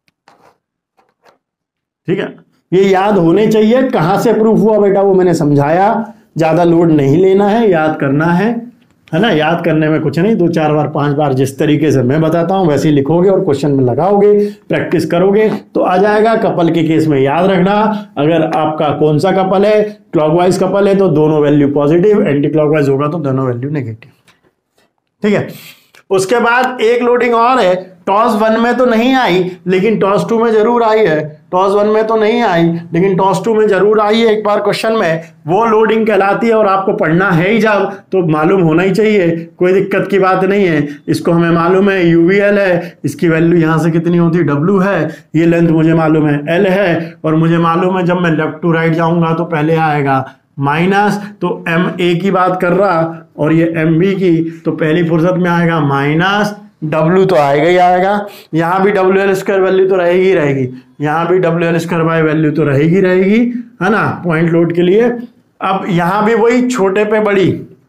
ठीक है, ये याद होने चाहिए। कहां से प्रूफ हुआ बेटा वो मैंने समझाया, ज्यादा लोड नहीं लेना है, याद करना है, है ना। याद करने में कुछ नहीं, दो चार बार पांच बार जिस तरीके से मैं बताता हूं वैसे ही लिखोगे और क्वेश्चन में लगाओगे, प्रैक्टिस करोगे तो आ जाएगा। कपल के केस में याद रखना, अगर आपका कौन सा कपल है, क्लॉकवाइज कपल है तो दोनों वैल्यू पॉजिटिव, एंटी क्लॉकवाइज होगा तो दोनों वैल्यू नेगेटिव। ठीक है, उसके बाद एक लोडिंग और है, टॉस वन में तो नहीं आई लेकिन टॉस टू में जरूर आई है, टॉस वन में तो नहीं आई लेकिन टॉस टू में जरूर आई है एक बार क्वेश्चन में, वो लोडिंग कहलाती है और आपको पढ़ना है ही जब तो मालूम होना ही चाहिए, कोई दिक्कत की बात नहीं है। इसको हमें मालूम है यूवीएल है, इसकी वैल्यू यहां से कितनी होती है डब्ल्यू है, ये लेंथ मुझे मालूम है एल है, और मुझे मालूम है जब मैं लेफ्ट टू राइट जाऊंगा तो पहले आएगा माइनस, तो एम ए की बात कर रहा और ये एम बी की, तो पहली फुर्सत में आएगा माइनस, W तो आएगा ही आएगा, यहां भी डब्ल्यू एल स्क्वायर वैल्यू तो रहेगी रहेगी, यहां भी डब्ल्यू एल स्क्वायर बाय वैल्यू तो रहेगी रहेगी, है ना, पॉइंट लोड के लिए। अब यहां भी वही छोटे पे बड़ी,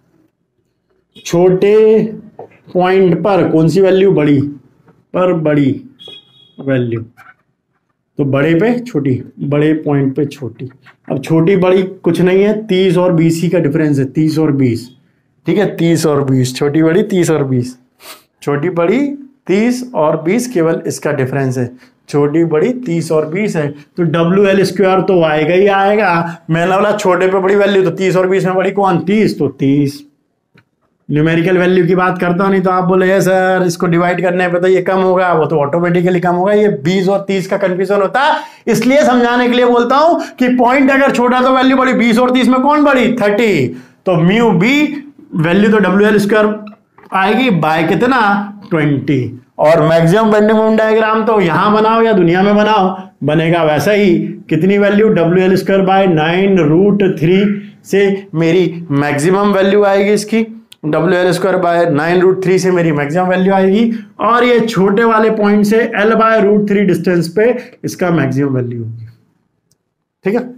छोटे पॉइंट पर कौन सी वैल्यू, बड़ी पर बड़ी वैल्यू, तो बड़े पे छोटी, बड़े पॉइंट पे छोटी। अब छोटी बड़ी कुछ नहीं है, तीस और बीस ही का डिफरेंस है, तीस और बीस, ठीक है, तीस और बीस, छोटी बड़ी तीस और बीस, छोटी बड़ी तीस और बीस, केवल इसका डिफरेंस है, छोटी बड़ी तीस और बीस है, तो डब्ल्यू एल स्क्वायर तो आएगा ही आएगा। मैंने बोला छोटे पे बड़ी वैल्यू, तो तीस और बीस में बड़ी कौन, तीस, तो तीस। न्यूमेरिकल वैल्यू की बात करता हूं, नहीं तो आप बोले है सर इसको डिवाइड करने पे तो ये कम होगा, वो तो ऑटोमेटिकली कम होगा, ये बीस और तीस का कंफ्यूजन होता है, इसलिए समझाने के लिए बोलता हूं कि पॉइंट अगर छोटा तो वैल्यू बड़ी, बीस और तीस में कौन बड़ी, थर्टी, तो म्यू बी वैल्यू तो डब्ल्यू एल स्क्वायर आएगी बाय कितना, ट्वेंटी। और मैक्सिमम बेंडिंग मोमेंट डायग्राम तो यहां बनाओ या दुनिया में बनाओ, बनेगा वैसा ही, कितनी value, W L square by nine root three से मेरी मैक्सिमम वैल्यू आएगी इसकी, डब्ल्यू L square by nine root three से मेरी मैक्सिमम वैल्यू आएगी, और ये छोटे वाले पॉइंट से l by root three distance पे इसका मैक्सिमम वैल्यू होगी, ठीक है।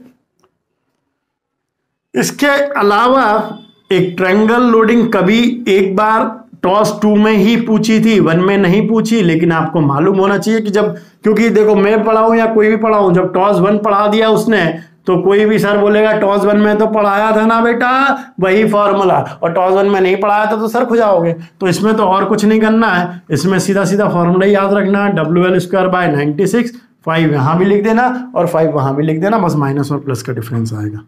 इसके अलावा एक ट्रायंगल लोडिंग कभी एक बार टॉस टू में ही पूछी थी, वन में नहीं पूछी, लेकिन आपको मालूम होना चाहिए कि जब, क्योंकि देखो मैं पढ़ाऊं या कोई भी पढ़ाऊं, जब टॉस वन पढ़ा दिया उसने तो कोई भी सर बोलेगा टॉस वन में तो पढ़ाया था ना बेटा वही फॉर्मूला, और टॉस वन में नहीं पढ़ाया था तो सर खुजाओगे। तो इसमें तो और कुछ नहीं करना है, इसमें सीधा सीधा फॉर्मूला ही याद रखना है, W L square by ninety six, five यहां भी लिख देना और फाइव वहां भी लिख देना, बस माइनस और प्लस का डिफरेंस आएगा।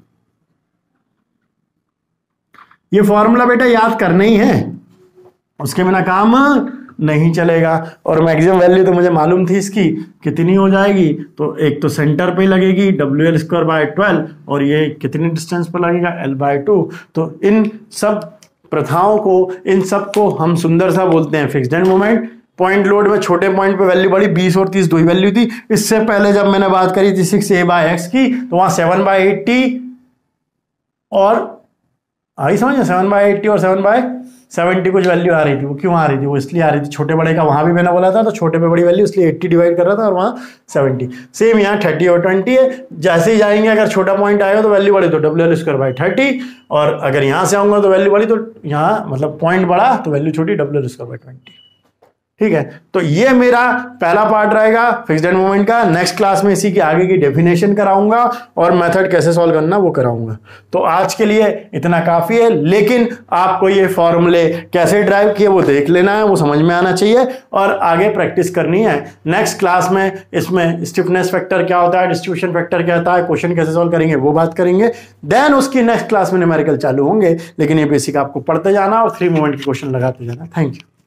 ये फॉर्मूला बेटा याद करना ही है, उसके बिना काम नहीं चलेगा। और मैक्सिमम वैल्यू तो मुझे मालूम थी इसकी कितनी हो जाएगी, तो एक तो सेंटर पे लगेगी डब्ल्यू एल स्क्वायर बाय ट्वेल्व, और ये कितनी डिस्टेंस पर लगेगा एल बाय टू। तो इन सब प्रथाओं को, इन सब को हम सुंदर सा बोलते हैं fixed end moment. Point load में छोटे पॉइंट पे वैल्यू बड़ी, बीस और तीस दो ही वैल्यू थी। इससे पहले जब मैंने बात करी थी सिक्स ए बाय एक्स की, तो वहां सेवन बाय एट्टी और आई समझ, सेवन बाय एट्टी और सेवन बाय सेवेंटी कुछ वैल्यू आ रही थी। वो क्यों आ रही थी, वो इसलिए आ रही थी, छोटे बड़े का वहां भी मैंने बोला था, तो छोटे पे बड़ी वैल्यू इसलिए एट्टी डिवाइड कर रहा था और वहां सेवेंटी। सेम यहाँ थर्टी और ट्वेंटी है, जैसे ही जाएंगे अगर छोटा पॉइंट आएगा तो वैल्यू बड़ी तो W L square by thirty, और अगर यहाँ से आऊंगा तो वैल्यू बड़ी, तो यहाँ मतलब पॉइंट बड़ा तो वैल्यू छोटी, डब्ल्यू एल स्क्वायर बाय ट्वेंटी, ठीक है। तो ये मेरा पहला पार्ट रहेगा फिक्स्ड एंड मोमेंट का। नेक्स्ट क्लास में इसी की आगे की डेफिनेशन कराऊंगा और मेथड कैसे सॉल्व करना वो कराऊंगा। तो आज के लिए इतना काफी है, लेकिन आपको ये फॉर्मूले कैसे ड्राइव किए वो देख लेना है, वो समझ में आना चाहिए और आगे प्रैक्टिस करनी है। नेक्स्ट क्लास में इसमें स्टिफनेस फैक्टर क्या होता है, डिस्ट्रीब्यूशन फैक्टर क्या होता है, क्वेश्चन कैसे सॉल्व करेंगे वो बात करेंगे। देन उसकी नेक्स्ट क्लास में न्यूमेरिकल चालू होंगे, लेकिन ये बेसिक आपको पढ़ते जाना और थ्री मोमेंट के क्वेश्चन लगाते जाना। Thank you.